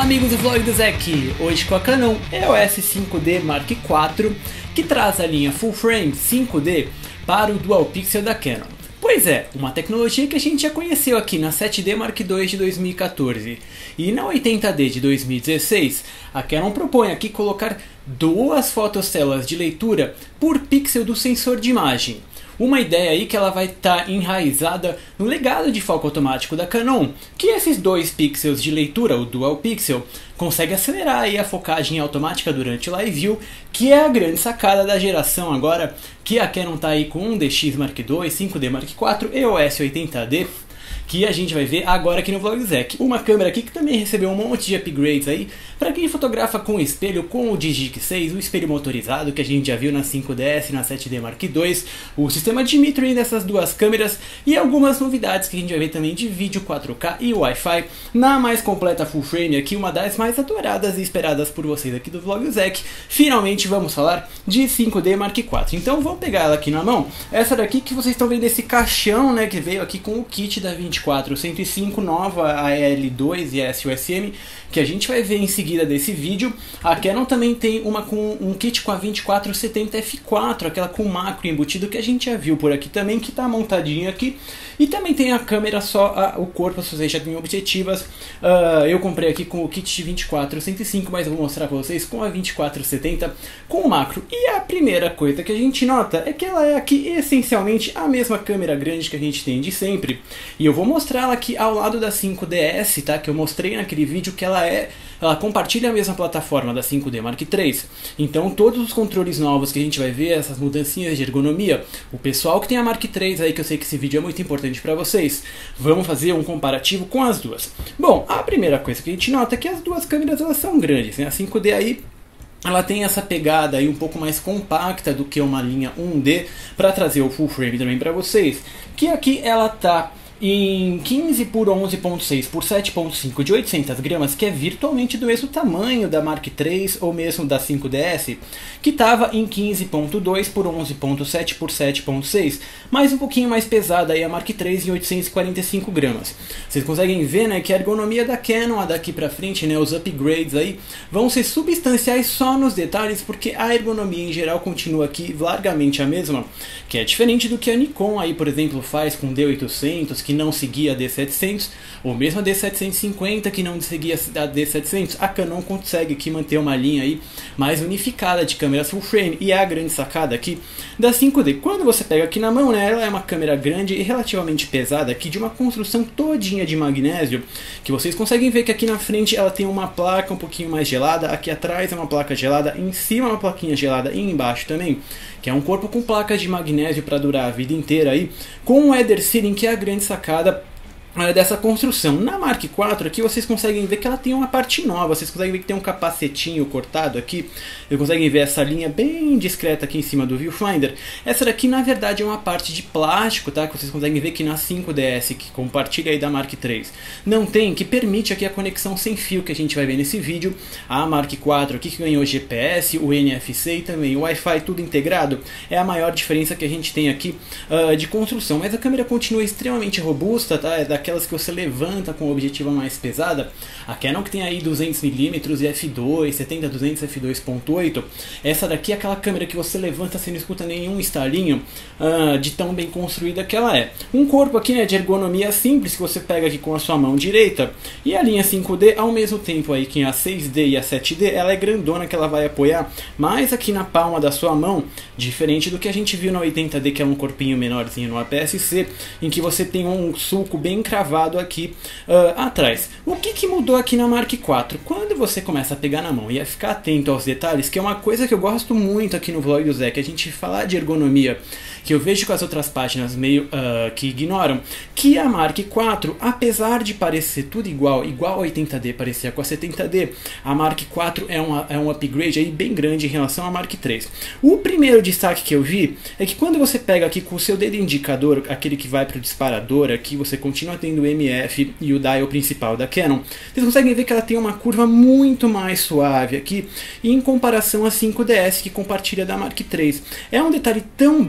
amigos do vlog do Zek, hoje com a Canon EOS 5D Mark IV, que traz a linha Full Frame 5D para o Dual Pixel da Canon. Pois é, uma tecnologia que a gente já conheceu aqui na 7D Mark II de 2014 e na 80D de 2016, a Canon propõe aqui colocar duas fotocélulas de leitura por pixel do sensor de imagem. Uma ideia aí que ela vai estar enraizada no legado de foco automático da Canon, que esses dois pixels de leitura, o Dual Pixel, consegue acelerar aí a focagem automática durante o Live View, que é a grande sacada da geração agora que a Canon está aí com um DX Mark II, 5D Mark IV, EOS 80D, que a gente vai ver agora aqui no vlog do Zek. Uma câmera aqui que também recebeu um monte de upgrades aí, para quem fotografa com espelho, com o Digic 6, o espelho motorizado que a gente já viu na 5DS, na 7D Mark II, o sistema de metering dessas duas câmeras e algumas novidades que a gente vai ver também de vídeo 4K e Wi-Fi na mais completa full frame aqui, uma das mais adoradas e esperadas por vocês aqui do vlog do Zek. Finalmente vamos falar de 5D Mark IV. Então vamos pegar ela aqui na mão. Essa daqui que vocês estão vendo, esse caixão, né, que veio aqui com o kit da 24-105 nova, a L2 e a SUSM, que a gente vai ver em seguida desse vídeo. A Canon também tem uma com um kit com a 24-70 F4, aquela com macro embutido que a gente já viu por aqui também, que está montadinha aqui. E também tem a câmera só, o corpo, se vocês já têm objetivas. Eu comprei aqui com o kit de 24-105, mas eu vou mostrar para vocês com a 24-70 com o macro. E a primeira coisa que a gente nota é que ela é aqui essencialmente a mesma câmera grande que a gente tem de sempre. E eu vou mostrar ela aqui ao lado da 5DS, tá? Que eu mostrei naquele vídeo que ela compartilha a mesma plataforma da 5D Mark III. Então todos os controles novos que a gente vai ver, essas mudancinhas de ergonomia, o pessoal que tem a Mark III aí, que eu sei que esse vídeo é muito importante para vocês, vamos fazer um comparativo com as duas. Bom, a primeira coisa que a gente nota é que as duas câmeras elas são grandes, né? A 5D aí ela tem essa pegada aí um pouco mais compacta do que uma linha 1D para trazer o full frame também para vocês, que aqui ela tá em 15 por 11.6 por 7.5 de 800 gramas, que é virtualmente do mesmo tamanho da Mark III ou mesmo da 5DS, que estava em 15.2 por 11.7 por 7.6, mas um pouquinho mais pesada aí a Mark III em 845 gramas. Vocês conseguem ver, né, que a ergonomia da Canon, daqui pra frente, né, os upgrades aí, vão ser substanciais só nos detalhes, porque a ergonomia em geral continua aqui largamente a mesma, que é diferente do que a Nikon aí, por exemplo, faz com o D800, que não seguia a D700, ou mesmo a D750 que não seguia a D700, a Canon consegue aqui manter uma linha aí mais unificada de câmeras full frame, e é a grande sacada aqui da 5D. Quando você pega aqui na mão, né, ela é uma câmera grande e relativamente pesada aqui, de uma construção todinha de magnésio, que vocês conseguem ver que aqui na frente ela tem uma placa um pouquinho mais gelada, aqui atrás é uma placa gelada, em cima é uma plaquinha gelada e embaixo também, que é um corpo com placas de magnésio para durar a vida inteira aí, com um header sealing, que é a grande sacada dessa construção. Na Mark IV aqui vocês conseguem ver que ela tem uma parte nova, vocês conseguem ver que tem um capacetinho cortado aqui, vocês conseguem ver essa linha bem discreta aqui em cima do viewfinder. Essa daqui na verdade é uma parte de plástico, tá? Que vocês conseguem ver que na 5DS, que compartilha aí da Mark III, não tem, que permite aqui a conexão sem fio que a gente vai ver nesse vídeo. A Mark IV aqui que ganhou GPS, o NFC e também o Wi-Fi, tudo integrado, é a maior diferença que a gente tem aqui de construção. Mas a câmera continua extremamente robusta, tá? É aquelas que você levanta com objetiva mais pesada. A Canon que tem aí 200mm e f2, 70-200 f2.8, essa daqui é aquela câmera que você levanta sem não escuta nenhum estalinho, de tão bem construída que ela é. Um corpo aqui, né, de ergonomia simples, que você pega aqui com a sua mão direita, e a linha 5D ao mesmo tempo aí que a 6D e a 7D, ela é grandona, que ela vai apoiar mais aqui na palma da sua mão, diferente do que a gente viu na 80D, que é um corpinho menorzinho no APS-C, em que você tem um sulco bem cravado aqui atrás. O que mudou aqui na Mark IV? Quando você começa a pegar na mão e a ficar atento aos detalhes, que é uma coisa que eu gosto muito aqui no vlog do Zek, a gente falar de ergonomia, que eu vejo com as outras páginas meio que ignoram, que a Mark IV, apesar de parecer tudo igual a 80D parecia com a 70D, a Mark IV é um upgrade aí bem grande em relação à Mark III. O primeiro destaque que eu vi é que quando você pega aqui com o seu dedo indicador, aquele que vai para o disparador, aqui você continua tendo o MF e o dial principal da Canon, vocês conseguem ver que ela tem uma curva muito mais suave aqui, em comparação à 5DS, que compartilha da Mark III. É um detalhe tão besta,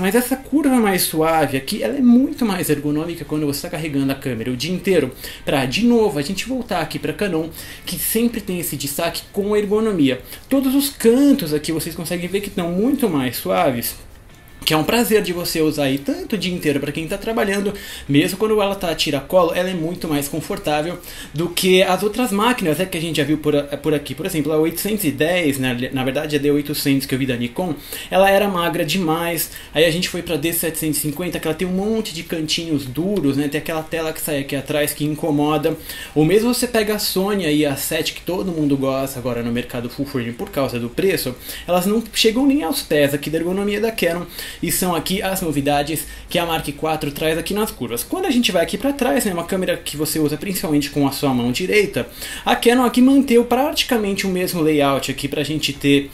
mas essa curva mais suave aqui, ela é muito mais ergonômica quando você está carregando a câmera o dia inteiro, para, de novo, a gente voltar aqui para Canon, que sempre tem esse destaque com ergonomia. Todos os cantos aqui vocês conseguem ver que estão muito mais suaves, que é um prazer de você usar aí tanto o dia inteiro para quem está trabalhando, mesmo quando ela está a tiracolo, ela é muito mais confortável do que as outras máquinas, que a gente já viu por aqui. Por exemplo, a 810, né, na verdade a D800 que eu vi da Nikon, ela era magra demais. Aí a gente foi para a D750, que ela tem um monte de cantinhos duros, né, tem aquela tela que sai aqui atrás que incomoda. Ou mesmo você pega a Sony aí, a 7, que todo mundo gosta agora no mercado full frame por causa do preço, elas não chegam nem aos pés aqui da ergonomia da Canon. E são aqui as novidades que a Mark IV traz aqui nas curvas. Quando a gente vai aqui para trás, né, uma câmera que você usa principalmente com a sua mão direita, a Canon aqui manteve praticamente o mesmo layout aqui para a gente ter,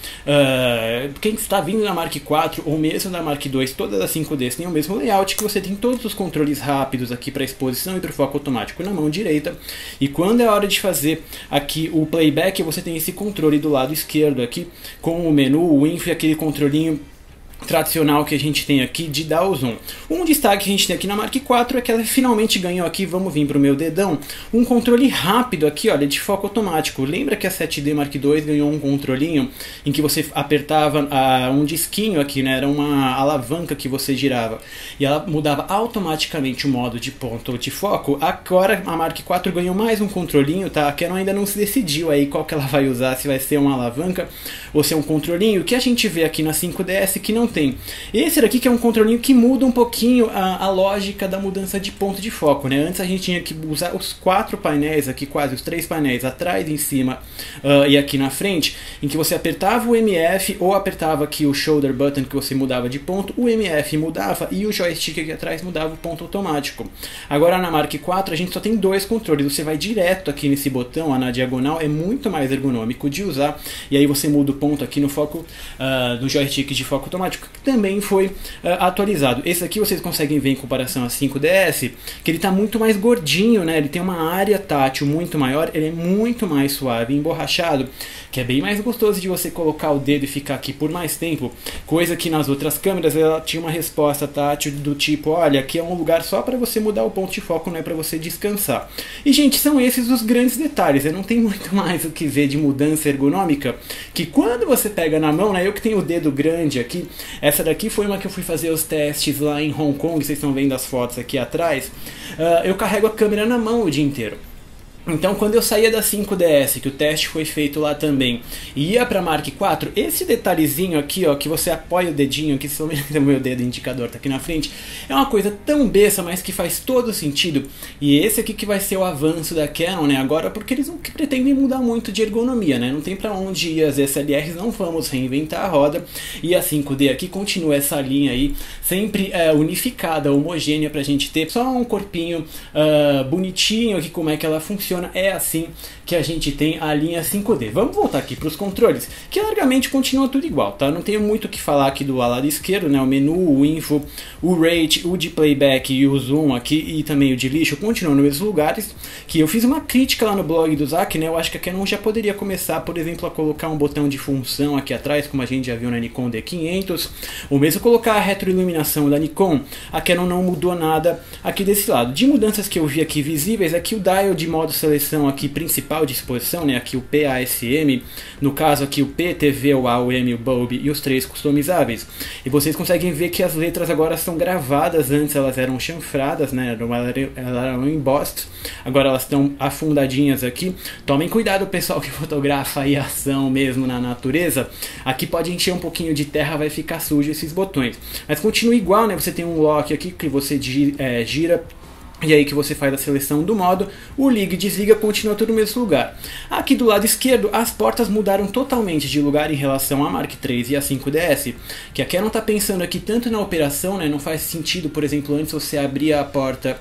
quem está vindo da Mark IV ou mesmo da Mark II, todas as 5Ds tem o mesmo layout, que você tem todos os controles rápidos aqui para exposição e para o foco automático na mão direita. E quando é hora de fazer aqui o playback, você tem esse controle do lado esquerdo aqui, com o menu, o info e aquele controlinho tradicional que a gente tem aqui de dar o zoom. Um destaque que a gente tem aqui na Mark IV é que ela finalmente ganhou aqui, vamos vir para o meu dedão, um controle rápido aqui, olha, de foco automático. Lembra que a 7D Mark II ganhou um controlinho em que você apertava um disquinho aqui, né? Era uma alavanca que você girava e ela mudava automaticamente o modo de ponto de foco. Agora a Mark IV ganhou mais um controlinho, tá? A Canon ainda não se decidiu aí qual que ela vai usar, se vai ser uma alavanca ou se é um controlinho. O que a gente vê aqui na 5DS que não tem. Esse daqui que é um controlinho que muda um pouquinho a lógica da mudança de ponto de foco, né? Antes a gente tinha que usar os 4 painéis aqui, quase os 3 painéis atrás, em cima e aqui na frente, em que você apertava o MF ou apertava aqui o shoulder button que você mudava de ponto, o MF mudava e o joystick aqui atrás mudava o ponto automático. Agora na Mark IV a gente só tem 2 controles, você vai direto aqui nesse botão, na diagonal, é muito mais ergonômico de usar, e aí você muda o ponto aqui no foco, no joystick de foco automático, que também foi atualizado. Esse aqui vocês conseguem ver em comparação a 5DS, que ele está muito mais gordinho, né? Ele tem uma área tátil muito maior, ele é muito mais suave e emborrachado, que é bem mais gostoso de você colocar o dedo e ficar aqui por mais tempo, coisa que nas outras câmeras ela tinha uma resposta tátil do tipo, olha, aqui é um lugar só para você mudar o ponto de foco, não é para você descansar. E gente, são esses os grandes detalhes, não tem muito mais o que ver de mudança ergonômica, que quando você pega na mão, né, eu que tenho o dedo grande aqui, essa daqui foi uma que eu fui fazer os testes lá em Hong Kong, vocês estão vendo as fotos aqui atrás, eu carrego a câmera na mão o dia inteiro. Então quando eu saía da 5DS, que o teste foi feito lá também, e ia para Mark IV, esse detalhezinho aqui, ó, que você apoia o dedinho, que se o meu dedo indicador tá aqui na frente, é uma coisa tão besta, mas que faz todo sentido. E esse aqui que vai ser o avanço da Canon, né, agora, porque eles não pretendem mudar muito de ergonomia, né, não tem para onde ir as SLRs, não vamos reinventar a roda, e a 5D aqui continua essa linha aí, sempre unificada, homogênea, pra gente ter só um corpinho bonitinho aqui, como é que ela funciona. É assim que a gente tem a linha 5D. Vamos voltar aqui para os controles, que largamente continua tudo igual, tá? Não tenho muito o que falar aqui do lado esquerdo, né? O menu, o info, o rate, o de playback e o zoom aqui, e também o de lixo continuam nos mesmos lugares, que eu fiz uma crítica lá no blog do Zac, né? Eu acho que a Canon já poderia começar, por exemplo, a colocar um botão de função aqui atrás, como a gente já viu na Nikon D500, ou mesmo colocar a retroiluminação da Nikon. A Canon não mudou nada aqui desse lado. De mudanças que eu vi aqui visíveis, aqui o dial de modo seleção aqui principal de exposição, né? Aqui o PASM, no caso aqui o PTV, o AUM, o bulb e os 3 customizáveis. E vocês conseguem ver que as letras agora são gravadas, antes elas eram chanfradas, né? Elas eram embossed, agora elas estão afundadinhas aqui. Tomem cuidado, pessoal que fotografa aí a ação mesmo na natureza, aqui pode encher um pouquinho de terra, vai ficar sujo esses botões, mas continua igual, né? Você tem um lock aqui que você gira, e aí que você faz a seleção do modo, o liga e desliga continua tudo no mesmo lugar. Aqui do lado esquerdo, as portas mudaram totalmente de lugar em relação à Mark III e a 5DS, que a Canon está pensando aqui tanto na operação, né, não faz sentido, por exemplo, antes você abria a porta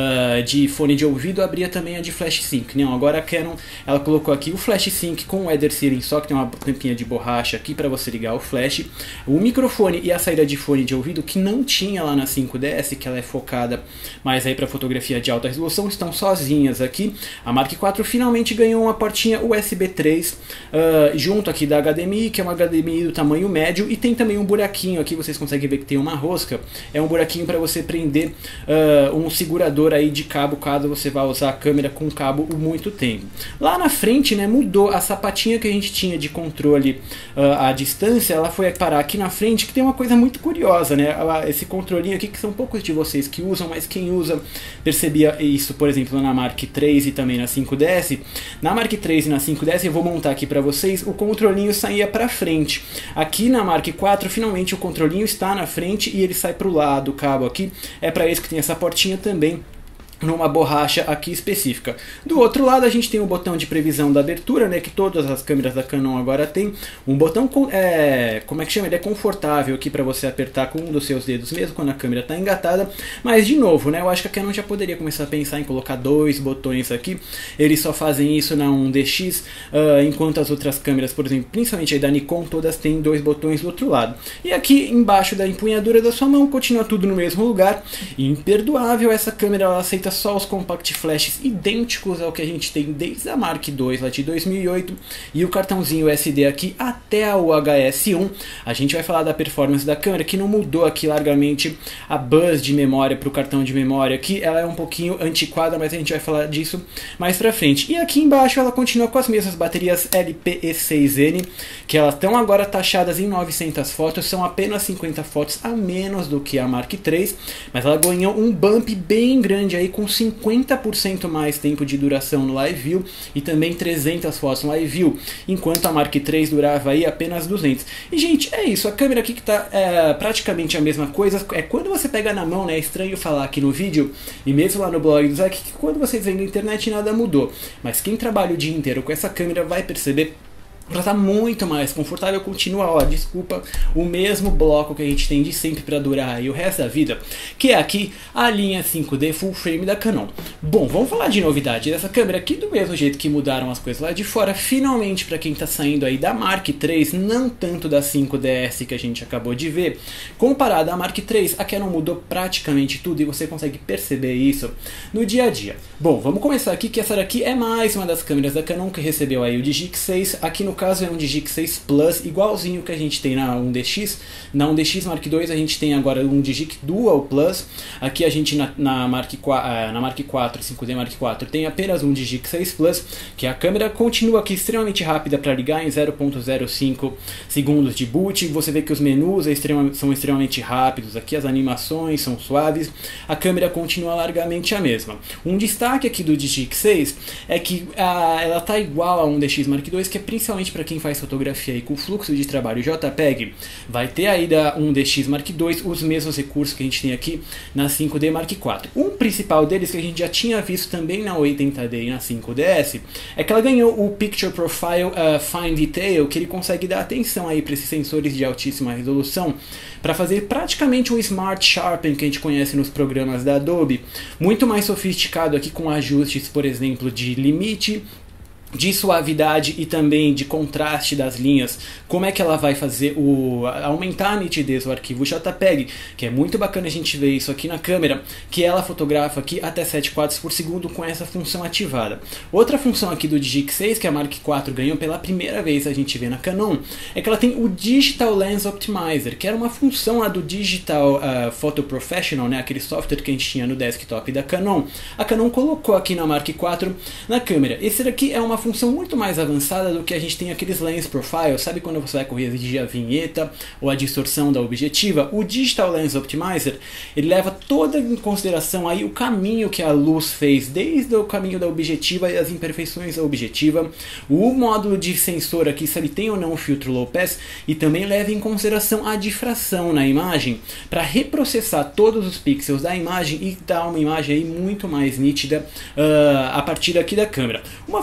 de fone de ouvido, abria também a de flash sync. Não, agora a Canon ela colocou aqui o flash sync com o Ether Sealing, só que tem uma tampinha de borracha aqui para você ligar o flash, o microfone e a saída de fone de ouvido que não tinha lá na 5DS, que ela é focada mais aí para fotografia fotografia de alta resolução estão sozinhas aqui. A Mark IV finalmente ganhou uma portinha USB 3 junto aqui da HDMI, que é uma HDMI do tamanho médio, e tem também um buraquinho aqui, vocês conseguem ver que tem uma rosca, é um buraquinho para você prender um segurador aí de cabo, caso você vá usar a câmera com cabo muito tempo. Lá na frente, né, mudou a sapatinha que a gente tinha de controle à distância, ela foi parar aqui na frente, que tem uma coisa muito curiosa, né, esse controlinho aqui, que são poucos de vocês que usam, mas quem usa percebia isso, por exemplo, na Mark III e também na 5DS. Na Mark III e na 5DS, eu vou montar aqui para vocês, o controlinho saía para frente. Aqui na Mark IV, finalmente o controlinho está na frente e ele sai para o lado, o cabo aqui, é para isso que tem essa portinha também, numa borracha aqui específica. Do outro lado a gente tem o botão de previsão da abertura, né, que todas as câmeras da Canon agora tem. Um botão, como é que chama? Ele é confortável aqui para você apertar com um dos seus dedos mesmo quando a câmera está engatada. Mas de novo, né, eu acho que a Canon já poderia começar a pensar em colocar dois botões aqui. Eles só fazem isso na 1DX, enquanto as outras câmeras, por exemplo, principalmente aí da Nikon, todas têm dois botões do outro lado. E aqui embaixo da empunhadura da sua mão continua tudo no mesmo lugar. Imperdoável, essa câmera ela aceita só os compact flashes idênticos ao que a gente tem desde a Mark II lá de 2008 e o cartãozinho SD aqui até o HS1. A gente vai falar da performance da câmera, que não mudou aqui largamente a bus de memória para o cartão de memória aqui, ela é um pouquinho antiquada, mas a gente vai falar disso mais pra frente. E aqui embaixo ela continua com as mesmas baterias LPE6N, que elas estão agora taxadas em 900 fotos, são apenas 50 fotos a menos do que a Mark III, mas ela ganhou um bump bem grande aí, com 50% mais tempo de duração no Live View e também 300 fotos no Live View, enquanto a Mark III durava aí apenas 200. E gente, é isso, a câmera aqui que tá praticamente a mesma coisa, é quando você pega na mão, né, é estranho falar aqui no vídeo, e mesmo lá no blog do Zack, que quando vocês veem na internet nada mudou, mas quem trabalha o dia inteiro com essa câmera vai perceber. Ela tá muito mais confortável, continua, ó, desculpa, o mesmo bloco que a gente tem de sempre para durar aí o resto da vida, que é aqui a linha 5D Full Frame da Canon. Bom, vamos falar de novidade dessa câmera aqui, do mesmo jeito que mudaram as coisas lá de fora, finalmente para quem tá saindo aí da Mark III, não tanto da 5DS que a gente acabou de ver, comparada à Mark III, a Canon mudou praticamente tudo e você consegue perceber isso no dia a dia. Bom, vamos começar aqui, que essa daqui é mais uma das câmeras da Canon que recebeu aí o Digic 6, aqui no caso é um Digic 6 Plus, igualzinho que a gente tem na 1DX. Na 1DX Mark II a gente tem agora um Digic Dual Plus. Aqui a gente na Mark IV 5D Mark IV tem apenas um Digic 6 Plus, que a câmera continua aqui extremamente rápida para ligar, em 0.05 segundos de boot. Você vê que os menus são extremamente rápidos, aqui as animações são suaves, a câmera continua largamente a mesma. Um destaque aqui do Digic 6 é que ela está igual a 1DX Mark II, que é principalmente para quem faz fotografia aí com fluxo de trabalho JPEG, vai ter aí da 1DX Mark II os mesmos recursos que a gente tem aqui na 5D Mark IV. Um principal deles, que a gente já tinha visto também na 80D e na 5DS, é que ela ganhou o Picture Profile Fine Detail, que ele consegue dar atenção aí para esses sensores de altíssima resolução, para fazer praticamente um Smart Sharpen que a gente conhece nos programas da Adobe, muito mais sofisticado aqui, com ajustes, por exemplo, de limite, de suavidade e também de contraste das linhas. Como é que ela vai fazer aumentar a nitidez do arquivo JPEG, que é muito bacana a gente ver isso aqui na câmera, que ela fotografa aqui até 7 quadros por segundo com essa função ativada. Outra função aqui do Digic 6 que a Mark IV ganhou pela primeira vez, a gente vê na Canon, é que ela tem o Digital Lens Optimizer, que era uma função lá do Digital Photo Professional, né, aquele software que a gente tinha no desktop da Canon. A Canon colocou aqui na Mark IV na câmera. Esse daqui é uma função muito mais avançada do que a gente tem aqueles lens profile, sabe quando você vai corrigir a vinheta ou a distorção da objetiva? O Digital Lens Optimizer, ele leva toda em consideração aí o caminho que a luz fez, desde o caminho da objetiva e as imperfeições da objetiva, o módulo de sensor aqui, se ele tem ou não o filtro low pass, e também leva em consideração a difração na imagem, para reprocessar todos os pixels da imagem e dar uma imagem aí muito mais nítida a partir aqui da câmera. Uma função que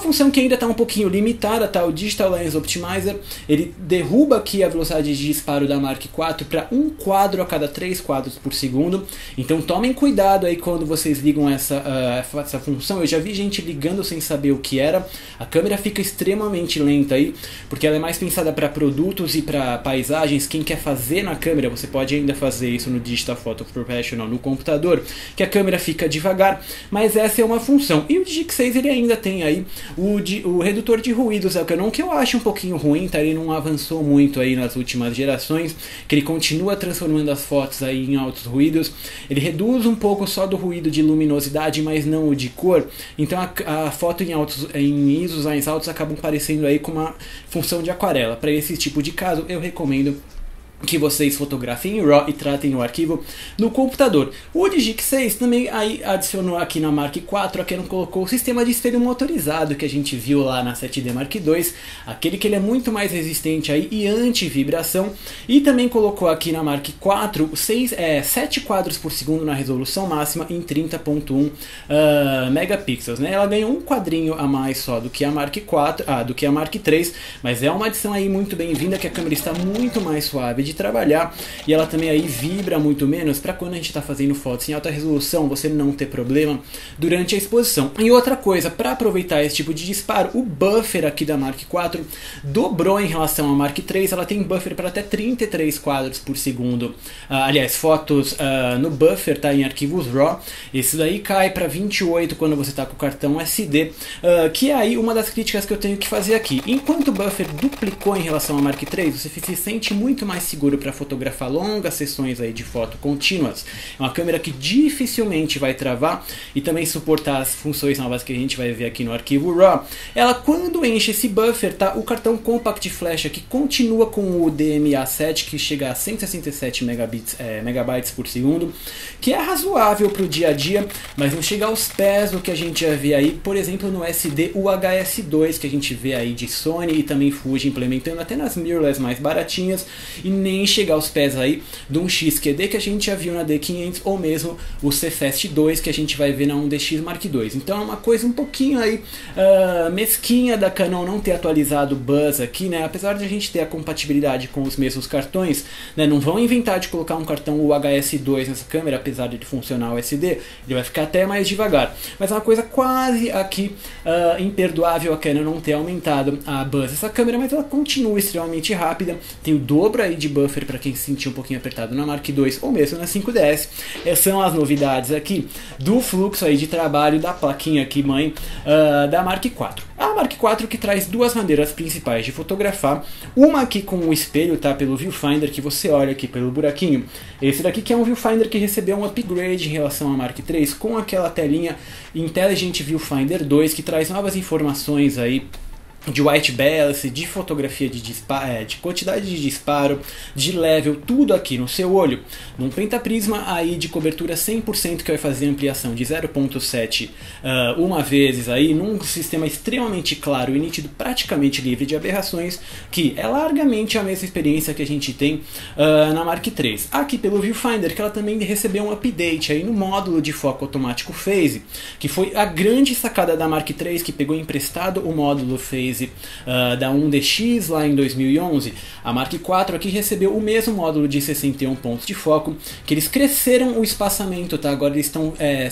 ainda está um pouquinho limitada, tá? O Digital Lens Optimizer, ele derruba aqui a velocidade de disparo da Mark IV para 1 quadro a cada 3 quadros por segundo. Então tomem cuidado aí quando vocês ligam essa função. Eu já vi gente ligando sem saber o que era. A câmera fica extremamente lenta aí, porque ela é mais pensada para produtos e para paisagens. Quem quer fazer na câmera, você pode ainda fazer isso no Digital Photo Professional no computador, que a câmera fica devagar, mas essa é uma função. E o Digic 6 ele ainda tem aí o redutor de ruídos da Canon, que eu acho um pouquinho ruim, tá? Ele não avançou muito aí nas últimas gerações, que ele continua transformando as fotos aí em altos ruídos. Ele reduz um pouco só do ruído de luminosidade, mas não o de cor. Então a foto em ISOs mais altos acabam parecendo aí com uma função de aquarela. Para esse tipo de caso, eu recomendo que vocês fotografem em RAW e tratem o arquivo no computador. O Digic 6 também aí adicionou aqui na Mark IV, a Canon colocou o sistema de espelho motorizado que a gente viu lá na 7D Mark II, aquele que ele é muito mais resistente aí e anti-vibração, e também colocou aqui na Mark IV 7 quadros por segundo na resolução máxima em 30.1 megapixels, né? Ela ganhou um quadrinho a mais só do que a Mark IV, do que a Mark III, mas é uma adição aí muito bem-vinda, que a câmera está muito mais suave de trabalhar, e ela também aí vibra muito menos, para quando a gente está fazendo fotos em alta resolução você não ter problema durante a exposição. E outra coisa, para aproveitar esse tipo de disparo, o buffer aqui da Mark IV dobrou em relação à Mark III. Ela tem buffer para até 33 quadros por segundo, aliás, fotos no buffer, tá, em arquivos RAW.Esse daí cai para 28 quando você está com o cartão SD, que é aí uma das críticas que eu tenho que fazer aqui. Enquanto o buffer duplicou em relação à Mark III, você se sente muito mais seguro para fotografar longas sessões aí de foto contínuas. É uma câmera que dificilmente vai travar e também suportar as funções novas que a gente vai ver aqui no arquivo RAW. Ela, quando enche esse buffer, tá, o cartão Compact Flash aqui continua com o DMA7, que chega a 167 megabytes por segundo, que é razoável para o dia a dia, mas não chega aos pés do que a gente já vê aí, por exemplo, no SD UHS-2, que a gente vê aí de Sony e também Fuji implementando até nas mirrorless mais baratinhas, e nem chegar aos pés aí de um XQD que a gente já viu na D500, ou mesmo o CFast 2 que a gente vai ver na 1DX Mark II. Então é uma coisa um pouquinho aí mesquinha da Canon não ter atualizado o Buzz aqui, né? Apesar de a gente ter a compatibilidade com os mesmos cartões, né? Não vão inventar de colocar um cartão UHS-2 nessa câmera, apesar de funcionar o SD, ele vai ficar até mais devagar. Mas é uma coisa quase aqui imperdoável a Canon não ter aumentado a Buzz essa câmera, mas ela continua extremamente rápida, tem o dobro aí de buffer para quem se sentir um pouquinho apertado na Mark II ou mesmo na 5DS. Essas são as novidades aqui do fluxo aí de trabalho da plaquinha aqui mãe da Mark IV. A Mark IV que traz duas maneiras principais de fotografar, uma aqui com o espelho, tá, pelo viewfinder, que você olha aqui pelo buraquinho. Esse daqui que é um viewfinder que recebeu um upgrade em relação à Mark III, com aquela telinha Intelligent Viewfinder 2 que traz novas informações aí de white balance, de fotografia de quantidade de disparo, de level, tudo aqui no seu olho, num pentaprisma aí de cobertura 100%, que vai fazer ampliação de 0.7 uma vezes aí, num sistema extremamente claro e nítido, praticamente livre de aberrações, que é largamente a mesma experiência que a gente tem na Mark III. Aqui pelo viewfinder, que ela também recebeu um update aí no módulo de foco automático Phase, que foi a grande sacada da Mark III, que pegou emprestado o módulo Phase da 1DX lá em 2011. A Mark IV aqui recebeu o mesmo módulo de 61 pontos de foco, que eles cresceram o espaçamento, tá? Agora eles estão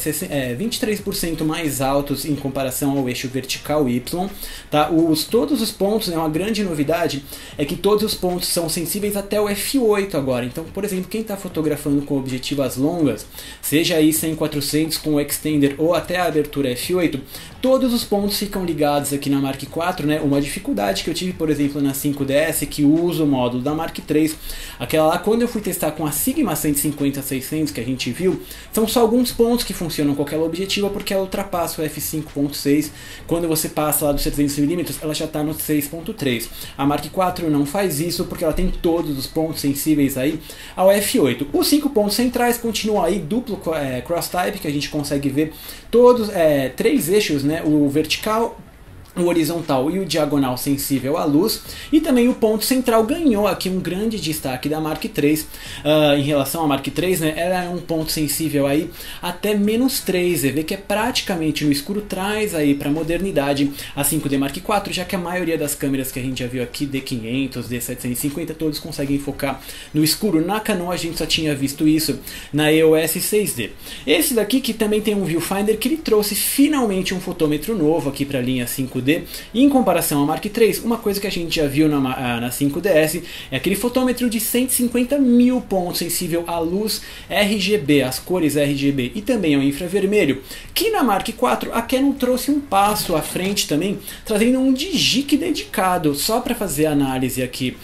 23% mais altos em comparação ao eixo vertical Y, tá? Todos os pontos, né, uma grande novidade é que todos os pontos são sensíveis até o f8 agora. Então, por exemplo, quem está fotografando com objetivas longas, seja aí 100-400 com o extender ou até a abertura f8, todos os pontos ficam ligados aqui na Mark IV, né? Uma dificuldade que eu tive, por exemplo, na 5DS, que usa o módulo da Mark III, aquela lá, quando eu fui testar com a Sigma 150-600 que a gente viu, são só alguns pontos que funcionam com aquela objetiva, porque ela ultrapassa o f5.6, quando você passa lá dos 700mm, ela já está no 6.3. A Mark IV não faz isso, porque ela tem todos os pontos sensíveis aí ao f8. Os 5 pontos centrais continuam aí duplo cross-type, que a gente consegue ver todos, 3 eixos, né? O vertical, o horizontal e o diagonal sensível à luz, e também o ponto central ganhou aqui um grande destaque da Mark III. Em relação à Mark III, né, ela é um ponto sensível aí até -3 EV, que é praticamente no escuro, traz aí para a modernidade a 5D Mark IV, já que a maioria das câmeras que a gente já viu aqui, D500, D750, todos conseguem focar no escuro. Na Canon a gente só tinha visto isso na EOS 6D. Esse daqui que também tem um viewfinder, que ele trouxe finalmente um fotômetro novo aqui para a linha 5D. E em comparação à Mark III, uma coisa que a gente já viu na 5DS é aquele fotômetro de 150.000 pontos sensível à luz RGB, às cores RGB e também ao infravermelho, que na Mark IV a Canon trouxe um passo à frente também, trazendo um digic dedicado só para fazer a análise aqui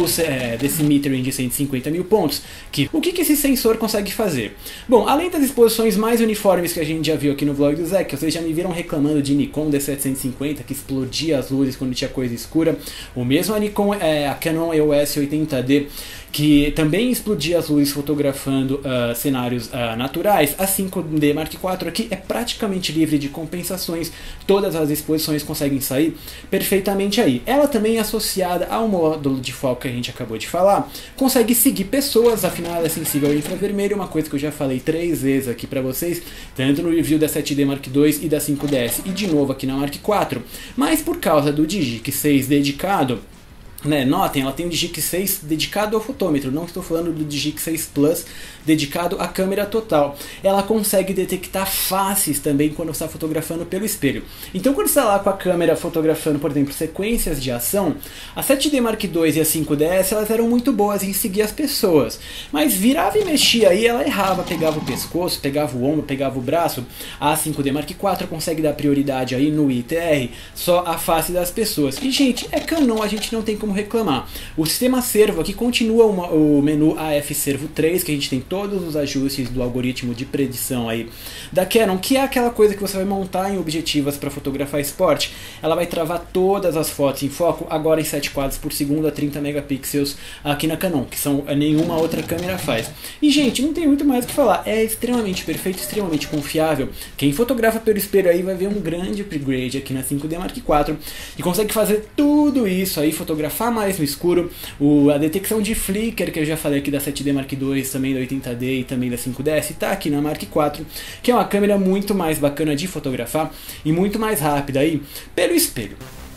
desse metering de 150.000 pontos. O que esse sensor consegue fazer? Bom, além das exposições mais uniformes que a gente já viu aqui no vlog do Zé, que vocês já me viram reclamando de Nikon D750, que explodia as luzes quando tinha coisa escura, ou mesmo a Canon EOS 80D, que também explodia as luzes fotografando cenários naturais, a 5D Mark IV aqui é praticamente livre de compensações, todas as exposições conseguem sair perfeitamente aí. Ela também, associada ao módulo de foco que a gente acabou de falar, consegue seguir pessoas, afinal ela é sensível ao infravermelho, uma coisa que eu já falei 3 vezes aqui para vocês, tanto no review da 7D Mark II e da 5DS, e de novo aqui na Mark IV, mas por causa do Digic 6 dedicado, né, notem, ela tem um Digic 6 dedicado ao fotômetro, não estou falando do Digic 6 Plus dedicado à câmera total. Ela consegue detectar faces também quando está fotografando pelo espelho. Então quando está lá com a câmera fotografando, por exemplo, sequências de ação, a 7D Mark II e a 5DS elas eram muito boas em seguir as pessoas, mas virava e mexia aí, ela errava, pegava o pescoço, pegava o ombro, pegava o braço. A 5D Mark IV consegue dar prioridade aí no ITR só à face das pessoas. E gente, é Canon, a gente não tem como reclamar. O sistema servo aqui continua o menu AF Servo 3, que a gente tem todos os ajustes do algoritmo de predição aí da Canon, que é aquela coisa que você vai montar em objetivas para fotografar esporte. Ela vai travar todas as fotos em foco agora em 7 quadros por segundo a 30 megapixels aqui na Canon, que nenhuma outra câmera faz. E gente, não tem muito mais o que falar, é extremamente perfeito, extremamente confiável. Quem fotografa pelo espelho aí vai ver um grande upgrade aqui na 5D Mark IV e consegue fazer tudo isso aí, fotografar mais no escuro, a detecção de flicker que eu já falei aqui da 7D Mark II, também da 80D e também da 5DS, tá aqui na Mark IV, que é uma câmera muito mais bacana de fotografar e muito mais rápida aí pelo espelho.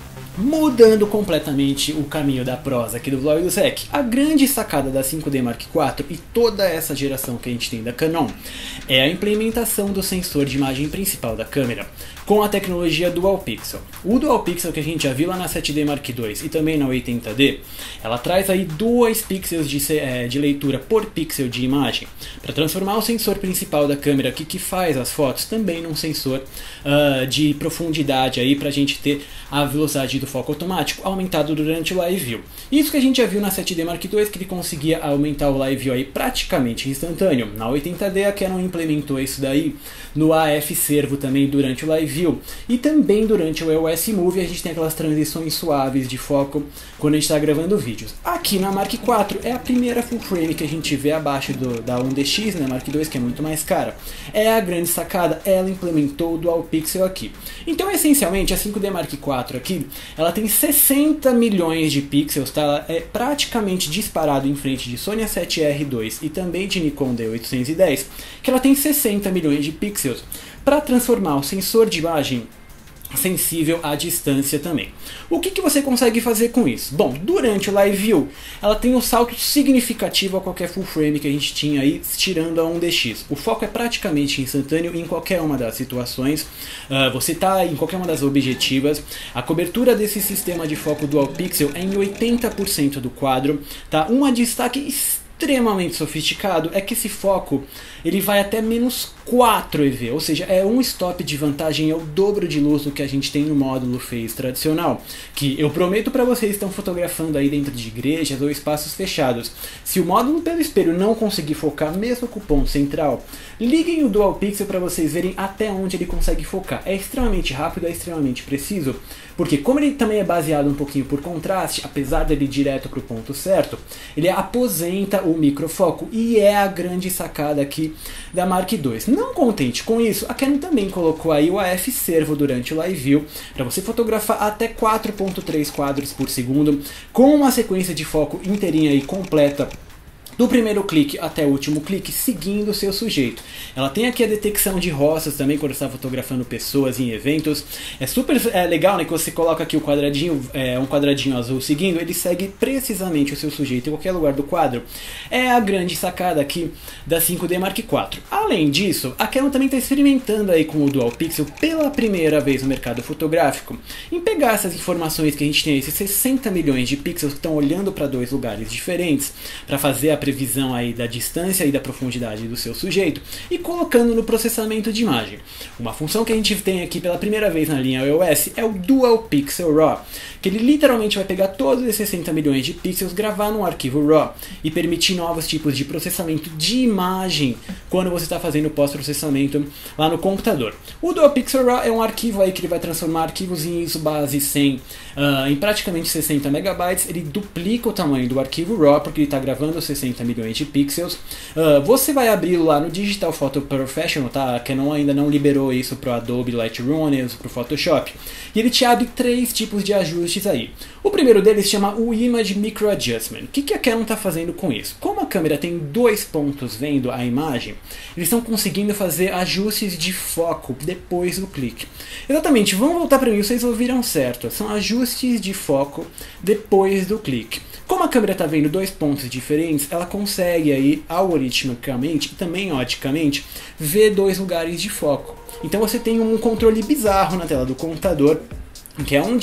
Mudando completamente o caminho da prosa aqui do vlog do Zec, a grande sacada da 5D Mark IV e toda essa geração que a gente tem da Canon é a implementação do sensor de imagem principal da câmera com a tecnologia Dual Pixel. O Dual Pixel que a gente já viu lá na 7D Mark II e também na 80D, ela traz aí 2 pixels de leitura por pixel de imagem, para transformar o sensor principal da câmera aqui que faz as fotos também num sensor de profundidade aí, para a gente ter a velocidade do foco automático aumentado durante o Live View. Isso que a gente já viu na 7D Mark II, que ele conseguia aumentar o Live View aí praticamente instantâneo. Na 80D a Canon implementou isso daí no AF Servo também durante o Live View, e também durante o EOS Movie a gente tem aquelas transições suaves de foco quando a gente está gravando vídeos. Aqui na Mark IV é a primeira full frame que a gente vê abaixo da 1DX, né, Mark II, que é muito mais cara. É a grande sacada, ela implementou o Dual Pixel aqui. Então essencialmente a 5D Mark IV aqui, ela tem 60 milhões de pixels, tá? Ela é praticamente disparado em frente de Sony A7R II e também de Nikon D810, que ela tem 60 milhões de pixels para transformar o sensor de imagem sensível à distância também. O que você consegue fazer com isso? Bom, durante o Live View, ela tem um salto significativo a qualquer full frame que a gente tinha aí, tirando a 1DX. O foco é praticamente instantâneo em qualquer uma das situações, você está em qualquer uma das objetivas. A cobertura desse sistema de foco Dual Pixel é em 80% do quadro, tá? Um destaque extremamente sofisticado é que esse foco ele vai até -4 EV, ou seja, é um stop de vantagem, é o dobro de luz do que a gente tem no módulo Phase tradicional, que eu prometo para vocês que estão fotografando aí dentro de igrejas ou espaços fechados. Se o módulo pelo espelho não conseguir focar, mesmo com o ponto central, liguem o Dual Pixel para vocês verem até onde ele consegue focar. É extremamente rápido, é extremamente preciso, porque como ele também é baseado um pouquinho por contraste, apesar dele ir direto para o ponto certo, ele aposenta o microfoco e é a grande sacada aqui da Mark II. Não contente com isso, a Canon também colocou aí o AF Servo durante o Live View para você fotografar até 4.3 quadros por segundo com uma sequência de foco inteirinha e completa do primeiro clique até o último clique, seguindo o seu sujeito. Ela tem aqui a detecção de rostas também quando você está fotografando pessoas em eventos. É super legal, né, que você coloca aqui o quadradinho, um quadradinho azul seguindo, ele segue precisamente o seu sujeito em qualquer lugar do quadro. É a grande sacada aqui da 5D Mark IV. Além disso, a Canon também está experimentando aí com o Dual Pixel pela primeira vez no mercado fotográfico, em pegar essas informações que a gente tem, esses 60 milhões de pixels que estão olhando para dois lugares diferentes, para fazer a previsão aí da distância e da profundidade do seu sujeito e colocando no processamento de imagem. Uma função que a gente tem aqui pela primeira vez na linha iOS é o Dual Pixel RAW, que ele literalmente vai pegar todos esses 60 milhões de pixels, gravar num arquivo RAW e permitir novos tipos de processamento de imagem quando você está fazendo pós-processamento lá no computador. O Dual Pixel RAW é um arquivo aí que ele vai transformar arquivos em ISO base 100 em praticamente 60 megabytes. Ele duplica o tamanho do arquivo RAW porque ele está gravando 60 milhões de pixels. Você vai abri-lo lá no Digital Photo Professional, tá? A Canon ainda não liberou isso para o Adobe Lightroom ou mesmo para o Photoshop. E ele te abre 3 tipos de ajustes aí. O primeiro deles se chama o Image Micro Adjustment. O que a Canon está fazendo com isso? Como a câmera tem 2 pontos vendo a imagem, eles estão conseguindo fazer ajustes de foco depois do clique. Exatamente, vamos voltar para mim, vocês ouviram certo. São ajustes de foco depois do clique. Como a câmera está vendo 2 pontos diferentes, ela consegue aí, algoritmicamente e também oticamente, ver 2 lugares de foco. Então você tem um controle bizarro na tela do computador, que é um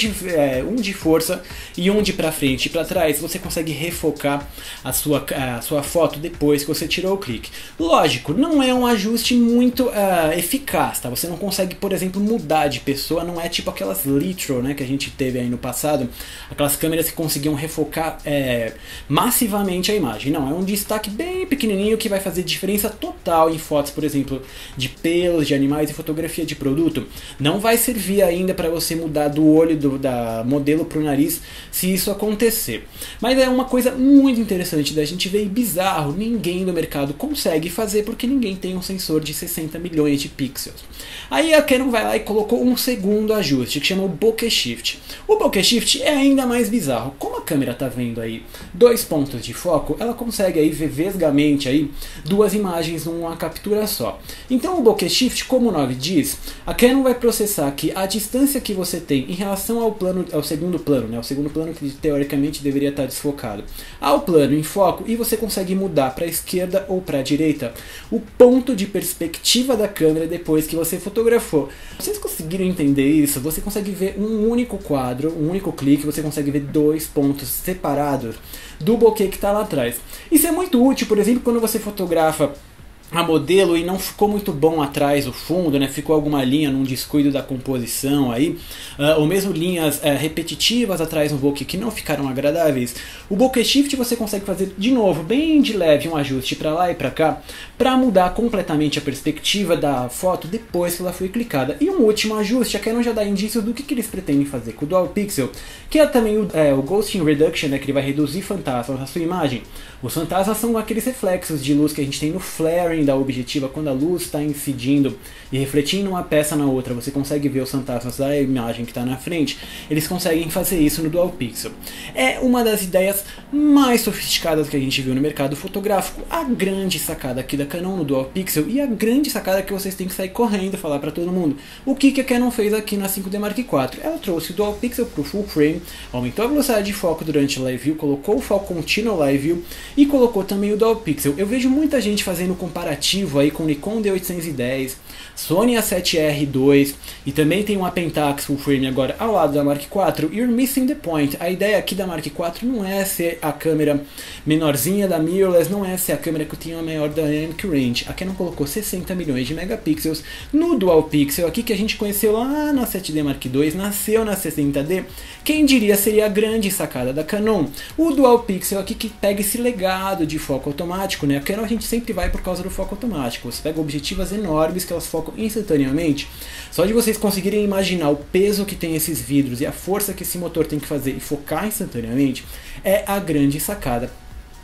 de força e um de pra frente e pra trás. Você consegue refocar a sua foto depois que você tirou o clique. Lógico, não é um ajuste muito eficaz, tá? Você não consegue, por exemplo, mudar de pessoa, não é tipo aquelas Litro, né, que a gente teve aí no passado, aquelas câmeras que conseguiam refocar massivamente a imagem. Não, é um destaque bem pequenininho que vai fazer diferença total em fotos, por exemplo, de pelos, de animais e fotografia de produto. Não vai servir ainda para você mudar do olho da modelo para o nariz se isso acontecer. Mas é uma coisa muito interessante da gente ver e bizarro, ninguém no mercado consegue fazer porque ninguém tem um sensor de 60 milhões de pixels. Aí a Canon vai lá e colocou um segundo ajuste que chama o Bokeh Shift. O Bokeh Shift é ainda mais bizarro. Como a câmera está vendo aí 2 pontos de foco, ela consegue aí ver vesgamente aí 2 imagens numa captura só. Então o Bokeh Shift, como o nome diz, a Canon vai processar aqui a distância que você tem em relação ao segundo plano, né? O segundo plano que teoricamente deveria estar desfocado, ao plano em foco, e você consegue mudar para a esquerda ou para a direita o ponto de perspectiva da câmera depois que você fotografou. Vocês conseguiram entender isso? Você consegue ver um único quadro, um único clique, você consegue ver 2 pontos separados do bokeh que está lá atrás. Isso é muito útil, por exemplo, quando você fotografa a modelo e não ficou muito bom atrás o fundo, né? Ficou alguma linha num descuido da composição aí, ou mesmo linhas repetitivas atrás no bokeh que não ficaram agradáveis. O Bokeh Shift você consegue fazer de novo, bem de leve, um ajuste para lá e para cá, para mudar completamente a perspectiva da foto depois que ela foi clicada. E um último ajuste, a Canon já dá indícios do que eles pretendem fazer com o Dual Pixel, que é também o Ghosting Reduction, né? Que ele vai reduzir fantasmas na sua imagem. Os fantasmas são aqueles reflexos de luz que a gente tem no flaring da objetiva, quando a luz está incidindo e refletindo uma peça na outra, você consegue ver os fantasmas da imagem que está na frente. Eles conseguem fazer isso no Dual Pixel. É uma das ideias mais sofisticadas que a gente viu no mercado fotográfico. A grande sacada aqui da Canon no Dual Pixel, e a grande sacada que vocês têm que sair correndo e falar para todo mundo. O que a Canon fez aqui na 5D Mark IV? Ela trouxe o Dual Pixel para o full frame, aumentou a velocidade de foco durante o Live View, colocou o foco contínuo Live View e colocou também o Dual Pixel. Eu vejo muita gente fazendo comparativo aí com o Nikon D810, Sony A7R II, e também tem uma Pentax Full Frame agora ao lado da Mark IV. You're missing the point. A ideia aqui da Mark IV não é ser a câmera menorzinha da mirrorless, não é ser a câmera que tem a maior dynamic range. A Canon colocou 60 milhões de megapixels no Dual Pixel aqui, que a gente conheceu lá na 7D Mark II, nasceu na 60D. Quem diria seria a grande sacada da Canon. O Dual Pixel aqui que pega esse legado de foco automático, né? A Canon a gente sempre vai por causa do foco automático. Você pega objetivas enormes que elas focam instantaneamente. Só de vocês conseguirem imaginar o peso que tem esses vidros e a força que esse motor tem que fazer e focar instantaneamente, é a grande sacada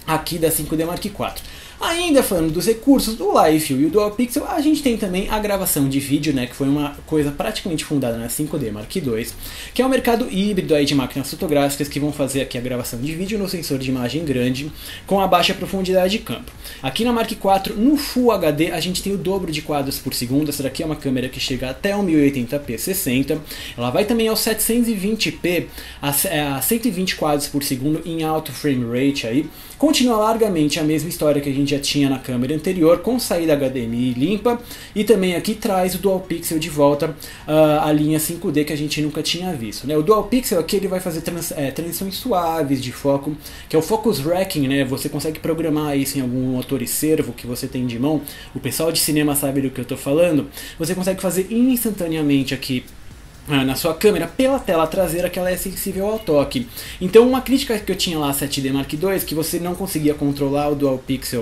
aqui da 5D Mark IV. Ainda falando dos recursos do Live View e o Dual Pixel, a gente tem também a gravação de vídeo, né, que foi uma coisa praticamente fundada na 5D Mark II, que é um mercado híbrido aí de máquinas fotográficas que vão fazer aqui a gravação de vídeo no sensor de imagem grande com a baixa profundidade de campo. Aqui na Mark IV, no Full HD, a gente tem o dobro de quadros por segundo. Essa daqui é uma câmera que chega até o 1080p 60. Ela vai também ao 720p a 120 quadros por segundo em alto frame rate aí. Continua largamente a mesma história que a gente já tinha na câmera anterior, com saída HDMI limpa, e também aqui traz o Dual Pixel de volta à linha 5D que a gente nunca tinha visto, né? O Dual Pixel aqui ele vai fazer transições suaves de foco, que é o Focus Racking, né? Você consegue programar isso em algum motor e servo que você tem de mão. O pessoal de cinema sabe do que eu estou falando. Você consegue fazer instantaneamente aqui na sua câmera pela tela traseira, que ela é sensível ao toque. Então uma crítica que eu tinha lá 7D Mark II, que você não conseguia controlar o Dual Pixel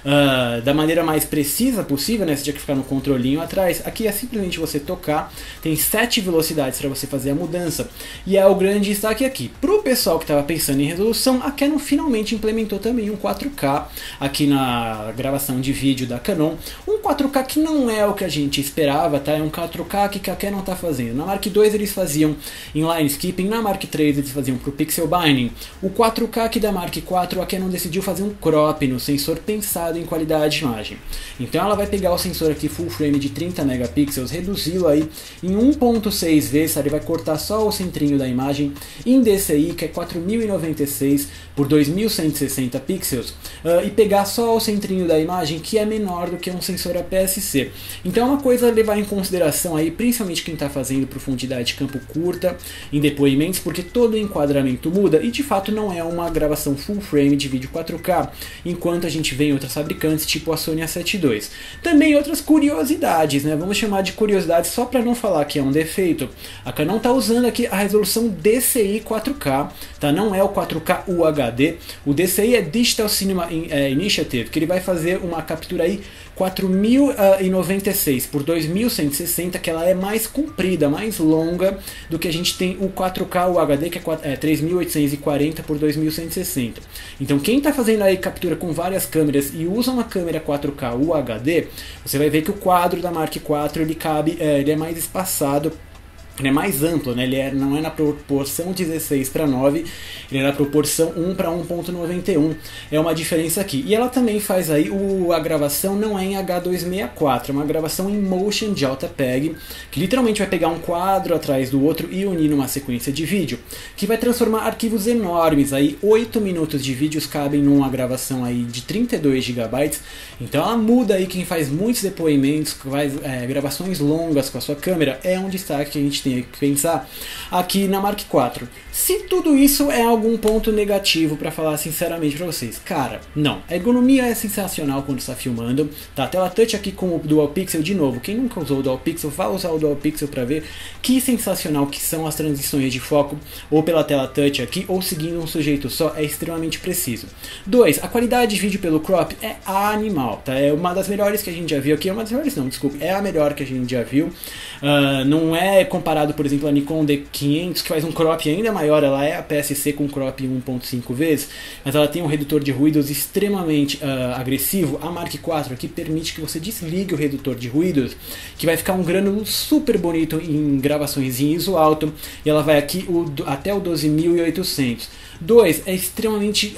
da maneira mais precisa possível, né? Você tinha que ficar no controlinho atrás. Aqui é simplesmente você tocar, tem 7 velocidades para você fazer a mudança, e é o grande destaque aqui. Para o pessoal que estava pensando em resolução, a Canon finalmente implementou também um 4K aqui na gravação de vídeo da Canon. Um 4K que não é o que a gente esperava, tá? É um 4K que a Canon está fazendo. Na Mark II eles faziam inline skipping, na Mark III eles faziam para o pixel binding. O 4K aqui da Mark IV, a Canon decidiu fazer um crop no sensor pensado em qualidade de imagem. Então ela vai pegar o sensor aqui full frame de 30 megapixels, reduzi-lo aí em 1.6 vezes, ele vai cortar só o centrinho da imagem em DCI, que é 4096 por 2160 pixels, e pegar só o centrinho da imagem, que é menor do que um sensor APS-C. Então é uma coisa a levar em consideração aí, principalmente quem está fazendo profundidade de campo curta em depoimentos, porque todo o enquadramento muda e de fato não é uma gravação full frame de vídeo 4K, enquanto a gente vê em outras fabricantes tipo a Sony A7 II. Também outras curiosidades, né? Vamos chamar de curiosidades só para não falar que é um defeito. A Canon está usando aqui a resolução DCI 4K, tá? Não é o 4K UHD. O DCI é Digital Cinema Initiative, que ele vai fazer uma captura aí 4096 por 2160, que ela é mais comprida, mais longa do que a gente tem o 4K UHD, que é 3840 por 2160. Então quem está fazendo aí captura com várias câmeras e usa uma câmera 4K UHD, você vai ver que o quadro da Mark IV ele cabe, ele é mais espaçado. Ele é mais amplo, né? Ele não é na proporção 16:9, ele é na proporção 1:1.91. É uma diferença aqui. E ela também faz aí a gravação não é em H264, é uma gravação em motion JPEG, que literalmente vai pegar um quadro atrás do outro e unir numa sequência de vídeo, que vai transformar arquivos enormes. Aí 8 minutos de vídeos cabem numa gravação aí de 32 GB. Então ela muda aí quem faz muitos depoimentos, faz gravações longas com a sua câmera, é um destaque que a gente tem que pensar aqui na Mark IV. Se tudo isso é algum ponto negativo para falar sinceramente para vocês, cara, não. A ergonomia é sensacional quando está filmando, tá? A tela touch aqui com o Dual Pixel, de novo, quem nunca usou o Dual Pixel, vá usar o Dual Pixel para ver que sensacional que são as transições de foco, ou pela tela touch aqui, ou seguindo um sujeito só, é extremamente preciso. 2. A qualidade de vídeo pelo crop é animal, tá? É uma das melhores que a gente já viu aqui, uma das melhores não, desculpa, é a melhor que a gente já viu. Não é comparado, por exemplo, a Nikon D500, que faz um crop ainda maior, ela é a PSC com crop 1.5 vezes, mas ela tem um redutor de ruídos extremamente agressivo. A Mark IV aqui permite que você desligue o redutor de ruídos, que vai ficar um grânulo super bonito em gravações em ISO alto, e ela vai aqui até o 12.800. 2. É extremamente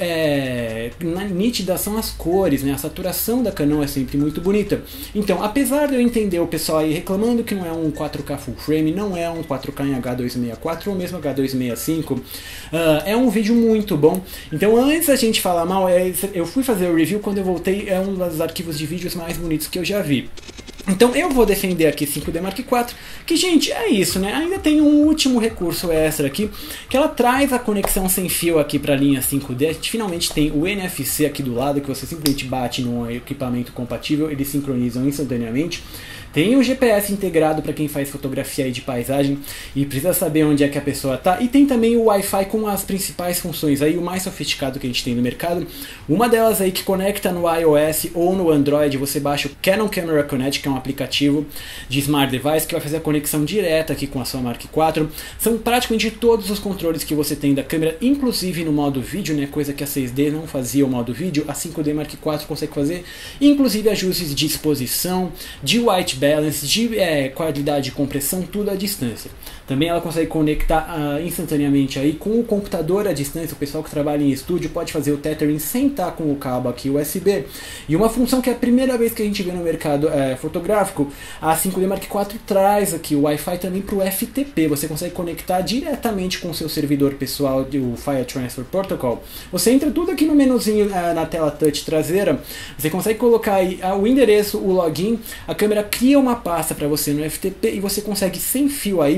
nítida são as cores, né? A saturação da Canon é sempre muito bonita. Então, apesar de eu entender o pessoal aí reclamando que não é um 4K full frame, não é um 4K em H264 ou mesmo H265, é um vídeo muito bom. Então, antes da gente falar mal, eu fui fazer o review, quando eu voltei, é um dos arquivos de vídeos mais bonitos que eu já vi. Então eu vou defender aqui 5D Mark IV, que, gente, é isso, né? Ainda tem um último recurso extra aqui, que ela traz a conexão sem fio aqui para a linha 5D. A gente finalmente tem o NFC aqui do lado, que você simplesmente bate num equipamento compatível, eles sincronizam instantaneamente. Tem o GPS integrado para quem faz fotografia aí de paisagem e precisa saber onde é que a pessoa está. E tem também o Wi-Fi com as principais funções aí, o mais sofisticado que a gente tem no mercado. Uma delas aí que conecta no iOS ou no Android, você baixa o Canon Camera Connect, que é um aplicativo de Smart Device que vai fazer a conexão direta aqui com a sua Mark IV. São praticamente todos os controles que você tem da câmera, inclusive no modo vídeo, né, coisa que a 6D não fazia o modo vídeo, a 5D Mark IV consegue fazer, inclusive ajustes de exposição, de white balance, de qualidade de compressão, tudo à distância. Também ela consegue conectar instantaneamente aí com o computador à distância. O pessoal que trabalha em estúdio pode fazer o tethering sem estar com o cabo aqui USB. E uma função que é a primeira vez que a gente vê no mercado fotográfico, a 5D Mark IV traz aqui o Wi-Fi também para o FTP. Você consegue conectar diretamente com o seu servidor pessoal do File Transfer Protocol. Você entra tudo aqui no menuzinho na tela touch traseira, você consegue colocar aí o endereço, o login, a câmera cria uma pasta para você no FTP e você consegue sem fio aí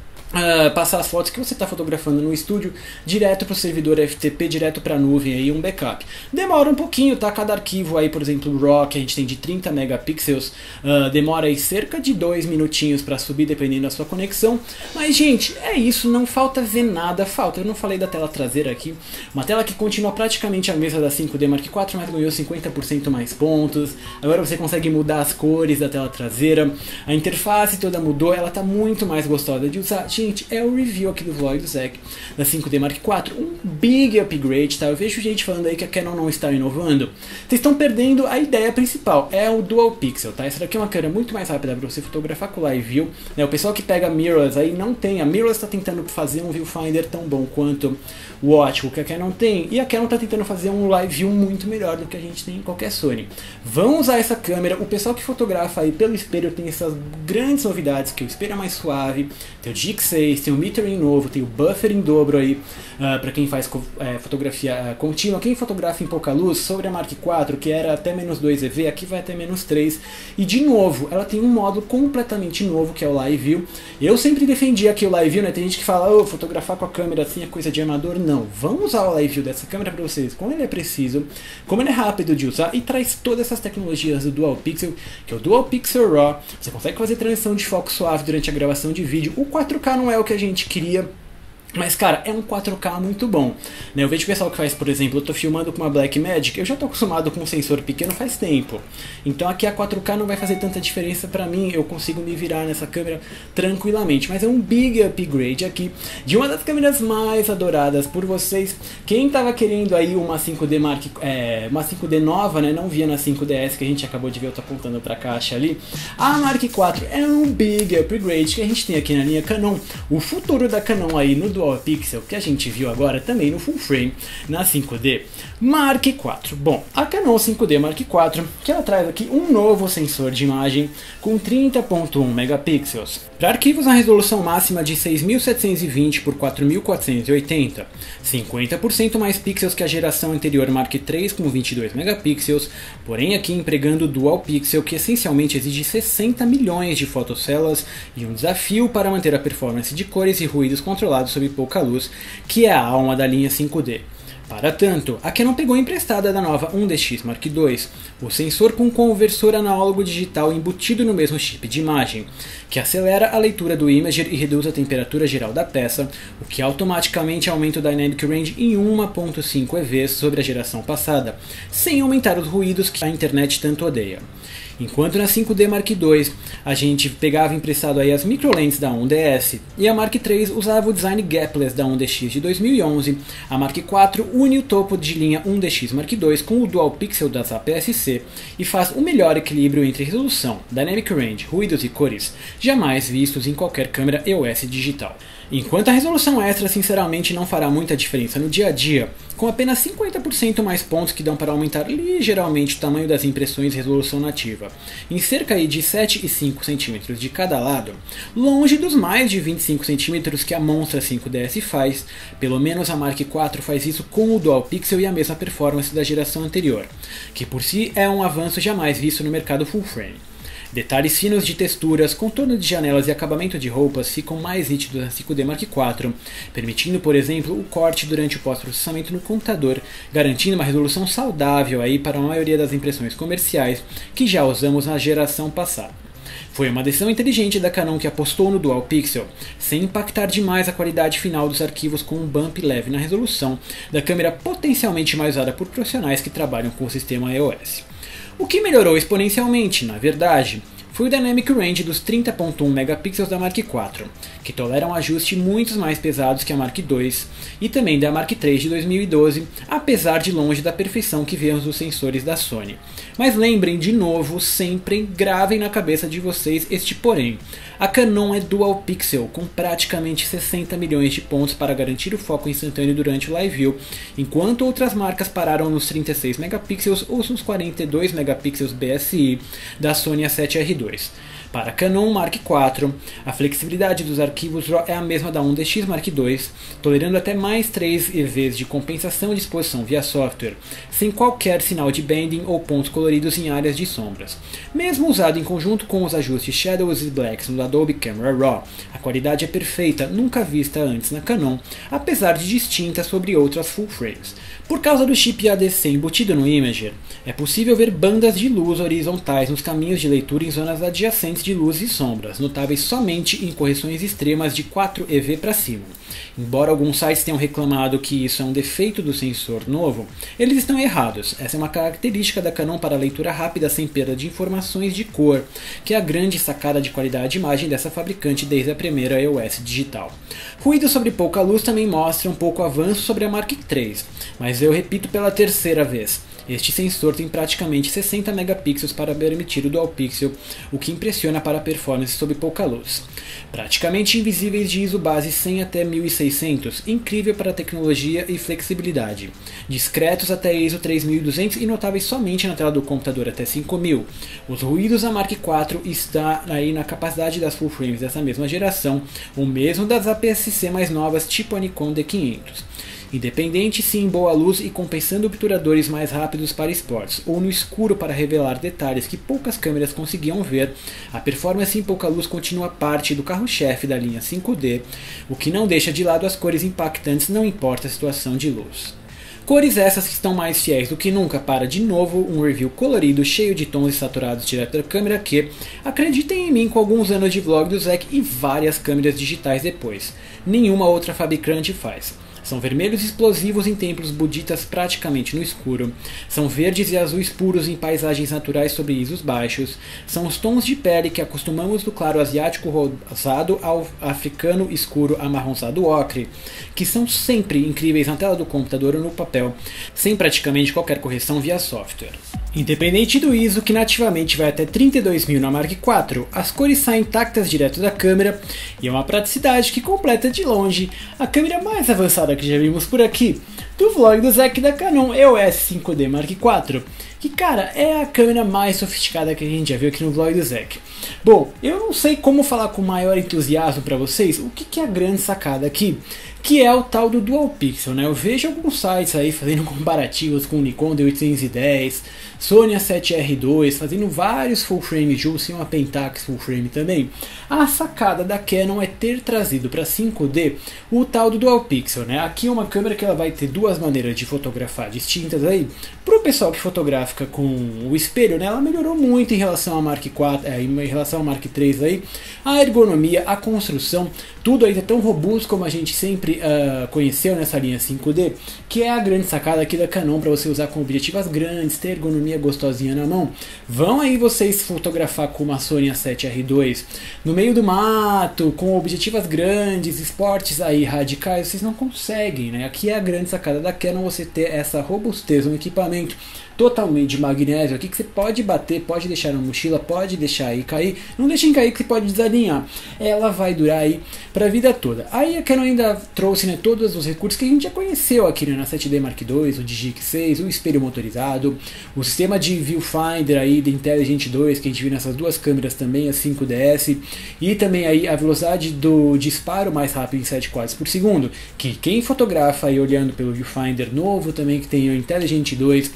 passar as fotos que você está fotografando no estúdio direto para o servidor FTP, direto para a nuvem, aí um backup. Demora um pouquinho, tá? Cada arquivo aí, por exemplo, o RAW, que a gente tem de 30 megapixels, demora aí cerca de 2 minutinhos para subir, dependendo da sua conexão. Mas, gente, é isso, não falta ver nada, eu não falei da tela traseira aqui, uma tela que continua praticamente a mesma da 5D Mark IV, mas ganhou 50% mais pontos. Agora você consegue mudar as cores da tela traseira, a interface toda mudou, ela tá muito mais gostosa de usar. Gente, é o review aqui do vlog do Zack da 5D Mark IV, um big upgrade, tá? Eu vejo gente falando aí que a Canon não está inovando. Vocês estão perdendo a ideia principal, é o Dual Pixel, tá? Essa daqui é uma câmera muito mais rápida para você fotografar com Live View, né? O pessoal que pega mirrorless aí não tem, a mirrorless está tentando fazer um viewfinder tão bom quanto o ótico que a Canon tem, e a Canon está tentando fazer um Live View muito melhor do que a gente tem em qualquer Sony. Vão usar essa câmera, o pessoal que fotografa aí pelo espelho tem essas grandes novidades, que o espelho é mais suave, tem o GX6, tem o metering novo, tem o buffer em dobro aí, para quem faz fotografia contínua. Quem fotografa em pouca luz, sobre a Mark IV, que era até -2 EV, aqui vai até -3, e de novo, ela tem um módulo completamente novo, que é o Live View. Eu sempre defendi aqui o Live View, né? Tem gente que fala, fotografar com a câmera assim é coisa de amador. Não, vamos usar o Live View dessa câmera para vocês, como ele é preciso, como ele é rápido de usar, e traz todas essas tecnologias do Dual Pixel, que é o Dual Pixel RAW. Você consegue fazer transição de foco suave durante a gravação de vídeo. O 4K não é o que a gente queria, mas, cara, é um 4K muito bom, né? Eu vejo o pessoal que faz, por exemplo, eu tô filmando com uma Blackmagic, eu já tô acostumado com um sensor pequeno faz tempo. Então aqui a 4K não vai fazer tanta diferença pra mim, eu consigo me virar nessa câmera tranquilamente. Mas é um big upgrade aqui de uma das câmeras mais adoradas por vocês. Quem tava querendo aí uma 5D uma 5D nova, né? Não via na 5DS, que a gente acabou de ver, eu tô apontando pra caixa ali. A Mark IV é um big upgrade que a gente tem aqui na linha Canon. O futuro da Canon aí no Dual Pixel, que a gente viu agora também no full frame na 5D Mark IV. Bom, a Canon 5D Mark IV, que ela traz aqui um novo sensor de imagem com 30.1 megapixels para arquivos na resolução máxima de 6.720 por 4.480, 50% mais pixels que a geração anterior Mark III com 22 megapixels, porém aqui empregando o Dual Pixel, que essencialmente exige 60 milhões de fotocélulas e um desafio para manter a performance de cores e ruídos controlados sob pouca luz, que é a alma da linha 5D. Para tanto, a Canon pegou emprestada da nova 1DX Mark II, o sensor com conversor análogo digital embutido no mesmo chip de imagem, que acelera a leitura do imager e reduz a temperatura geral da peça, o que automaticamente aumenta o Dynamic Range em 1.5 EV sobre a geração passada, sem aumentar os ruídos que a internet tanto odeia. Enquanto na 5D Mark II a gente pegava emprestado aí as microlentes da 1DS e a Mark III usava o design gapless da 1DX de 2011, a Mark IV une o topo de linha 1DX Mark II com o Dual Pixel das APS-C e faz o melhor equilíbrio entre resolução, Dynamic Range, ruídos e cores, jamais vistos em qualquer câmera EOS digital. Enquanto a resolução extra sinceramente não fará muita diferença no dia a dia, com apenas 50% mais pontos que dão para aumentar ligeiramente o tamanho das impressões de resolução nativa, em cerca de 7 e 5 cm de cada lado, longe dos mais de 25 cm que a monstra 5DS faz, pelo menos a Mark IV faz isso com o Dual Pixel e a mesma performance da geração anterior, que por si é um avanço jamais visto no mercado full frame. Detalhes finos de texturas, contorno de janelas e acabamento de roupas ficam mais nítidos na 5D Mark IV, permitindo, por exemplo, o corte durante o pós-processamento no computador, garantindo uma resolução saudável aí para a maioria das impressões comerciais que já usamos na geração passada. Foi uma decisão inteligente da Canon que apostou no Dual Pixel, sem impactar demais a qualidade final dos arquivos com um bump leve na resolução da câmera potencialmente mais usada por profissionais que trabalham com o sistema EOS. O que melhorou exponencialmente, na verdade, foi o Dynamic Range dos 30.1 megapixels da Mark IV, que tolera um ajuste muito mais pesados que a Mark II e também da Mark III de 2012, apesar de longe da perfeição que vemos nos sensores da Sony. Mas lembrem de novo, sempre gravem na cabeça de vocês este porém. A Canon é Dual Pixel, com praticamente 60 milhões de pontos para garantir o foco instantâneo durante o Live View, enquanto outras marcas pararam nos 36 megapixels ou nos 42 megapixels BSI da Sony A7R2. Para a Canon Mark IV, a flexibilidade dos arquivos RAW é a mesma da 1DX Mark II, tolerando até mais 3 EVs de compensação de exposição via software, sem qualquer sinal de bending ou pontos coloridos em áreas de sombras. Mesmo usado em conjunto com os ajustes Shadows e Blacks no Adobe Camera Raw, a qualidade é perfeita, nunca vista antes na Canon, apesar de distinta sobre outras full frames. Por causa do chip ADC embutido no Imager, é possível ver bandas de luz horizontais nos caminhos de leitura em zonas adjacentes de luz e sombras, notáveis somente em correções extremas de 4 EV para cima. Embora alguns sites tenham reclamado que isso é um defeito do sensor novo, eles estão errados. Essa é uma característica da Canon para leitura rápida sem perda de informações de cor, que é a grande sacada de qualidade de imagem dessa fabricante desde a primeira EOS digital. Ruído sobre pouca luz também mostra um pouco avanço sobre a Mark III, mas eu repito pela terceira vez. Este sensor tem praticamente 60 megapixels para permitir o Dual Pixel, o que impressiona para a performance sob pouca luz. Praticamente invisíveis de ISO base 100 até 1600, incrível para tecnologia e flexibilidade. Discretos até ISO 3200 e notáveis somente na tela do computador até 5000. Os ruídos da Mark IV está aí na capacidade das full frames dessa mesma geração, o mesmo das APS-C mais novas tipo a Nikon D500. Independente se em boa luz e compensando obturadores mais rápidos para esportes, ou no escuro para revelar detalhes que poucas câmeras conseguiam ver, a performance em pouca luz continua parte do carro-chefe da linha 5D, o que não deixa de lado as cores impactantes, não importa a situação de luz. Cores essas que estão mais fiéis do que nunca para, de novo, um review colorido, cheio de tons e saturados direto da câmera que, acreditem em mim, com alguns anos de vlog do Zek e várias câmeras digitais depois, nenhuma outra fabricante faz. São vermelhos explosivos em templos buditas praticamente no escuro. São verdes e azuis puros em paisagens naturais sobre ISOs baixos. São os tons de pele que acostumamos do claro asiático rosado ao africano escuro amarronzado ocre, que são sempre incríveis na tela do computador ou no papel, sem praticamente qualquer correção via software. Independente do ISO, que nativamente vai até 32.000 na Mark IV, as cores saem intactas direto da câmera e é uma praticidade que completa de longe a câmera mais avançada que já vimos por aqui, do vlog do Zek da Canon EOS 5D Mark IV, que cara, é a câmera mais sofisticada que a gente já viu aqui no vlog do Zek. Bom, eu não sei como falar com maior entusiasmo para vocês o que é a grande sacada aqui, que é o tal do Dual Pixel, né? Eu vejo alguns sites aí fazendo comparativos com o Nikon D810, Sony A7R2, fazendo vários full frame de uso e uma Pentax full frame também. A sacada da Canon é ter trazido para 5D o tal do Dual Pixel, né? Aqui é uma câmera que ela vai ter duas maneiras de fotografar distintas aí. Para o pessoal que fotografa com o espelho, né? Ela melhorou muito em relação à Mark IV, em relação à Mark III aí. A ergonomia, a construção, tudo aí é tão robusto como a gente sempre conheceu nessa linha 5D, que é a grande sacada aqui da Canon para você usar com objetivas grandes, ter ergonomia gostosinha na mão. Vão aí vocês fotografar com uma Sony A7R2 no meio do mato, com objetivas grandes, esportes aí radicais, vocês não conseguem, né? Aqui é a grande sacada da Canon, você ter essa robustez no equipamento totalmente de magnésio aqui, que você pode bater, pode deixar na mochila, pode deixar aí cair, não deixem cair que você pode desalinhar, ela vai durar aí pra vida toda. Aí a Canon ainda trouxe, né, todos os recursos que a gente já conheceu aqui, né, na 7D Mark II, o Digic 6, o espelho motorizado, o sistema de viewfinder aí da Intelligent 2 que a gente viu nessas duas câmeras também, a 5DS, e também aí a velocidade do disparo mais rápido em 7 quadros por segundo, que quem fotografa aí olhando pelo viewfinder novo também, que tem o Intelligent 2, o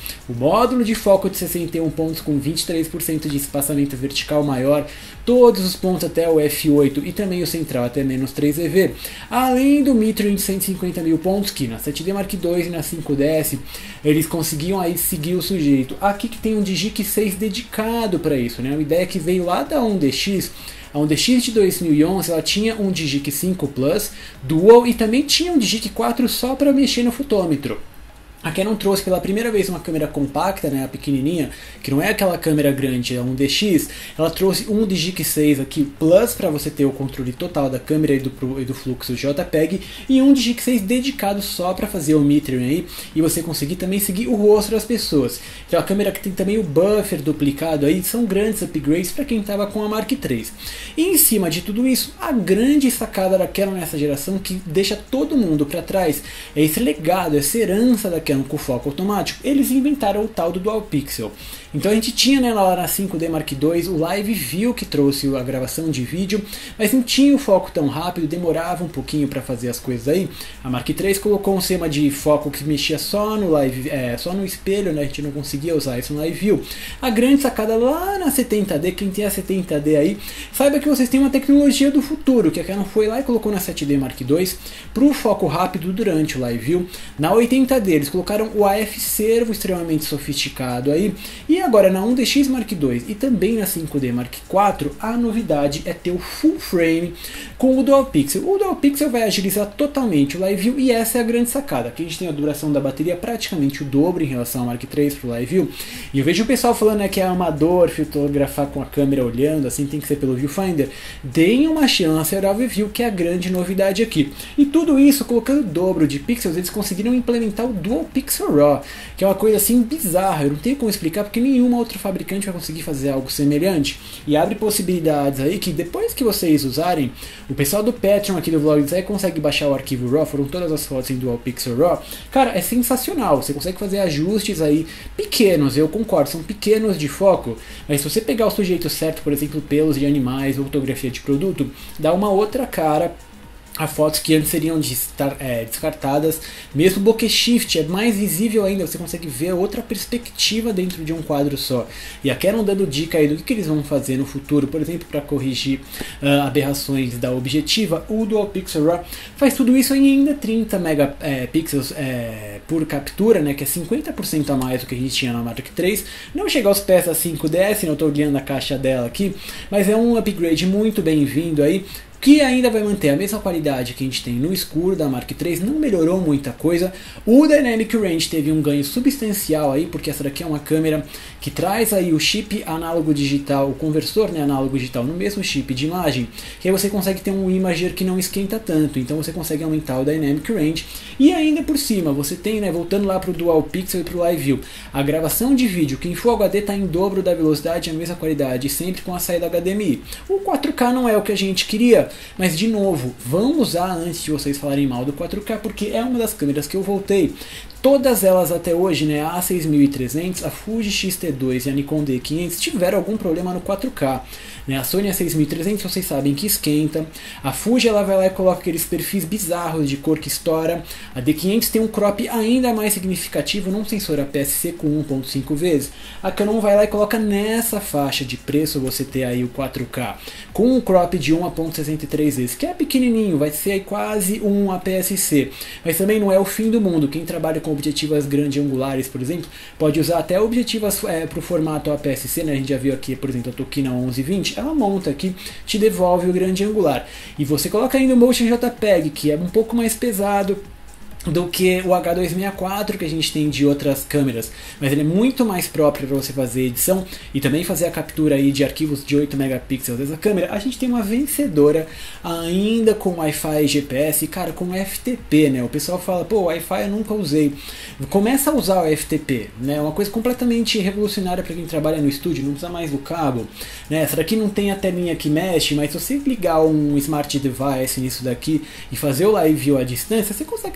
módulo de foco de 61 pontos com 23% de espaçamento vertical maior, todos os pontos até o f8 e também o central até -3 eV, além do Mithril de 150 mil pontos, que na 7D Mark II e na 5DS eles conseguiam aí seguir o sujeito. Aqui que tem um Digic 6 dedicado para isso, né? Uma ideia que veio lá da 1DX. A 1DX de 2011 ela tinha um Digic 5 Plus Dual e também tinha um Digic 4 só para mexer no fotômetro. A Canon trouxe pela primeira vez uma câmera compacta, né, a pequenininha, que não é aquela câmera grande, é um DX. Ela trouxe um Digic 6 aqui Plus para você ter o controle total da câmera e do fluxo JPEG, e um Digic 6 dedicado só para fazer o metering aí e você conseguir também seguir o rosto das pessoas. Então a câmera que tem também o buffer duplicado aí, são grandes upgrades para quem estava com a Mark III. E em cima de tudo isso, a grande sacada da Canon nessa geração que deixa todo mundo para trás é esse legado, essa herança da Canon com foco automático. Eles inventaram o tal do Dual Pixel. Então a gente tinha, né, lá na 5D Mark II o Live View que trouxe a gravação de vídeo, mas não tinha o foco tão rápido, demorava um pouquinho para fazer as coisas aí. A Mark III colocou um sistema de foco que mexia só no live, só no espelho, né? A gente não conseguia usar isso no Live View. A grande sacada lá na 70D, quem tem a 70D aí, saiba que vocês têm uma tecnologia do futuro, que a Canon foi lá e colocou na 7D Mark II para o foco rápido durante o Live View. Na 80D eles colocaram o AF Servo extremamente sofisticado aí, e agora na 1DX Mark II e também na 5D Mark IV, a novidade é ter o full frame com o Dual Pixel. O Dual Pixel vai agilizar totalmente o Live View e essa é a grande sacada. Aqui a gente tem a duração da bateria praticamente o dobro em relação ao Mark III para o Live View. E eu vejo o pessoal falando, né, que é amador fotografar com a câmera olhando, assim tem que ser pelo viewfinder. Deem uma chance ao Live View, que é a grande novidade aqui. E tudo isso, colocando o dobro de pixels, eles conseguiram implementar o Dual Pixel RAW, que é uma coisa assim bizarra. Eu não tenho como explicar porque nenhuma outra fabricante vai conseguir fazer algo semelhante, e abre possibilidades aí que depois que vocês usarem, o pessoal do Patreon aqui do Vlog aí consegue baixar o arquivo RAW, foram todas as fotos em Dual Pixel RAW. Cara, é sensacional, você consegue fazer ajustes aí pequenos, eu concordo, são pequenos de foco, mas se você pegar o sujeito certo, por exemplo, pelos de animais ou fotografia de produto, dá uma outra cara a fotos que antes seriam descartadas. Mesmo o bokeh shift é mais visível ainda, você consegue ver outra perspectiva dentro de um quadro só. E a Canon dando dica aí do que eles vão fazer no futuro, por exemplo, para corrigir aberrações da objetiva. O Dual Pixel RAW faz tudo isso em ainda 30 megapixels por captura, né, que é 50% a mais do que a gente tinha na Mark III. Não chega aos pés da 5DS, não estou olhando a caixa dela aqui, mas é um upgrade muito bem-vindo aí, que ainda vai manter a mesma qualidade que a gente tem no escuro da Mark III, não melhorou muita coisa. O Dynamic Range teve um ganho substancial aí, porque essa daqui é uma câmera que traz aí o chip análogo digital, o conversor, né, análogo digital no mesmo chip de imagem, que aí você consegue ter um imager que não esquenta tanto, então você consegue aumentar o Dynamic Range, e ainda por cima você tem, né, voltando lá para o Dual Pixel e para o Live View, a gravação de vídeo que em Full HD está em dobro da velocidade, a mesma qualidade, sempre com a saída HDMI. O 4K não é o que a gente queria, mas de novo, vamos usar antes de vocês falarem mal do 4K, porque é uma das câmeras que eu voltei. Todas elas até hoje, né, a A6300, a Fuji X-T2 e a Nikon D500 tiveram algum problema no 4K. Né? A Sony A6300 vocês sabem que esquenta, a Fuji ela vai lá e coloca aqueles perfis bizarros de cor que estoura, a D500 tem um crop ainda mais significativo num sensor APS-C com 1.5 vezes, a Canon vai lá e coloca nessa faixa de preço você ter aí o 4K, com um crop de 1.63 vezes, que é pequenininho, vai ser aí quase um APS-C, mas também não é o fim do mundo. Quem trabalha com objetivas grande angulares, por exemplo, pode usar até objetivas para o formato APS-C, né? A gente já viu aqui, por exemplo, a Tokina 1120, ela monta aqui, te devolve o grande angular, e você coloca ainda o Motion JPEG, que é um pouco mais pesado do que o H264 que a gente tem de outras câmeras, mas ele é muito mais próprio para você fazer edição e também fazer a captura aí de arquivos de 8 megapixels dessa câmera. A gente tem uma vencedora ainda com Wi-Fi e GPS, e cara, com FTP, né? O pessoal fala, pô, Wi-Fi eu nunca usei. Começa a usar o FTP, né? Uma coisa completamente revolucionária para quem trabalha no estúdio, não precisa mais do cabo, né? Essa daqui não tem a telinha que mexe, mas se você ligar um smart device nisso daqui e fazer o live view à distância, você consegue ter uma tela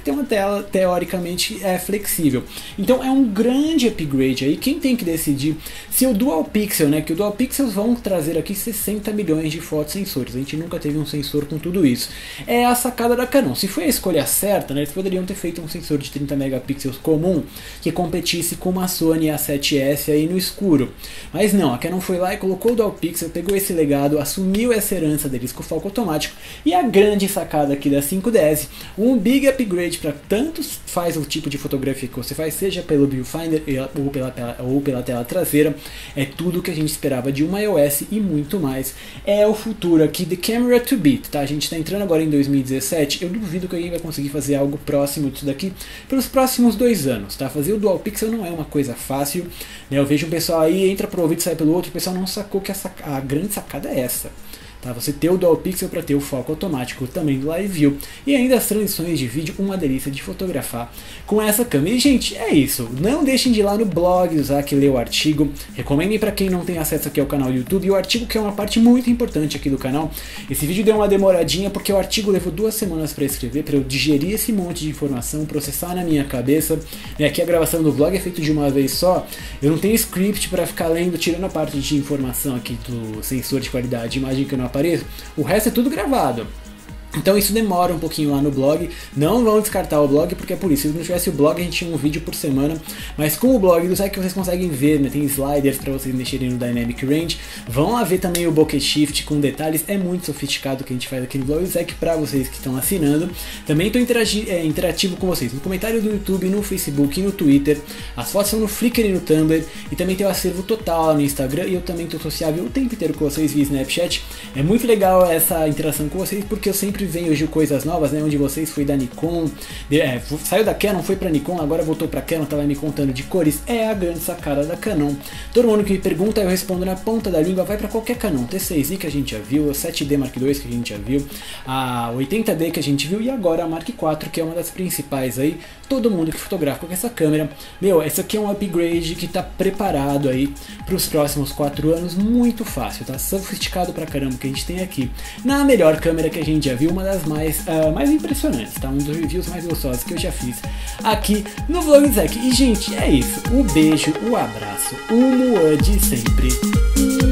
ela teoricamente é flexível. Então é um grande upgrade aí. Quem tem que decidir se o Dual Pixel, né, que o Dual Pixels vão trazer aqui 60 milhões de fotossensores. A gente nunca teve um sensor com tudo isso. É a sacada da Canon. Se foi a escolha certa, né, eles poderiam ter feito um sensor de 30 megapixels comum que competisse com uma Sony A7S aí no escuro. Mas não, a Canon foi lá e colocou o Dual Pixel, pegou esse legado, assumiu essa herança deles com o foco automático, e a grande sacada aqui da 5DS, um big upgrade para tanto faz o tipo de fotografia que você faz, seja pelo viewfinder ou pela tela traseira, é tudo que a gente esperava de uma iOS e muito mais. É o futuro aqui, the camera to beat, tá? A gente está entrando agora em 2017, eu duvido que alguém vai conseguir fazer algo próximo disso daqui pelos próximos 2 anos, tá? Fazer o Dual Pixel não é uma coisa fácil, né? Eu vejo um pessoal aí, entra pro ouvido e sai pelo outro, o pessoal não sacou que a grande sacada é essa. Tá, você ter o Dual Pixel para ter o foco automático também do Live View e ainda as transições de vídeo, uma delícia de fotografar com essa câmera. E gente, é isso, não deixem de ir lá no blog do Zac ler o artigo, recomendem para quem não tem acesso aqui ao canal do YouTube, e o artigo que é uma parte muito importante aqui do canal. Esse vídeo deu uma demoradinha porque o artigo levou 2 semanas para escrever, para eu digerir esse monte de informação, processar na minha cabeça, e aqui a gravação do vlog é feita de uma vez só, eu não tenho script para ficar lendo, tirando a parte de informação aqui do sensor de qualidade de imagem que eu não apareço, o resto é tudo gravado. Então isso demora um pouquinho lá no blog, não vão descartar o blog porque é por isso, se não tivesse o blog a gente tinha um vídeo por semana, mas com o blog do site que vocês conseguem ver, né, tem sliders para vocês mexerem no Dynamic Range, vão lá ver também o Bokeh Shift com detalhes, é muito sofisticado que a gente faz aqui no blog do site para vocês que estão assinando. Também estou interativo com vocês no comentário do YouTube, no Facebook e no Twitter, as fotos são no Flickr e no Tumblr, e também tem o acervo total lá no Instagram, e eu também estou sociável o tempo inteiro com vocês via Snapchat. É muito legal essa interação com vocês porque eu sempre vem hoje coisas novas, né? Onde vocês foi da Nikon, saiu da Canon, foi pra Nikon, agora voltou pra Canon, tava me contando de cores, é a grande sacada da Canon. Todo mundo que me pergunta, eu respondo na ponta da língua, vai pra qualquer Canon, T6i que a gente já viu, a 7D Mark II que a gente já viu, a 80D que a gente viu, e agora a Mark IV, que é uma das principais aí, todo mundo que fotografa com essa câmera, meu, essa aqui é um upgrade que tá preparado aí pros próximos 4 anos, muito fácil, tá sofisticado pra caramba que a gente tem aqui, na melhor câmera que a gente já viu, uma das mais impressionantes, tá? Um dos reviews mais gostosos que eu já fiz aqui no Vlog Zac. E gente, é isso, o beijo, o abraço, o muã de sempre.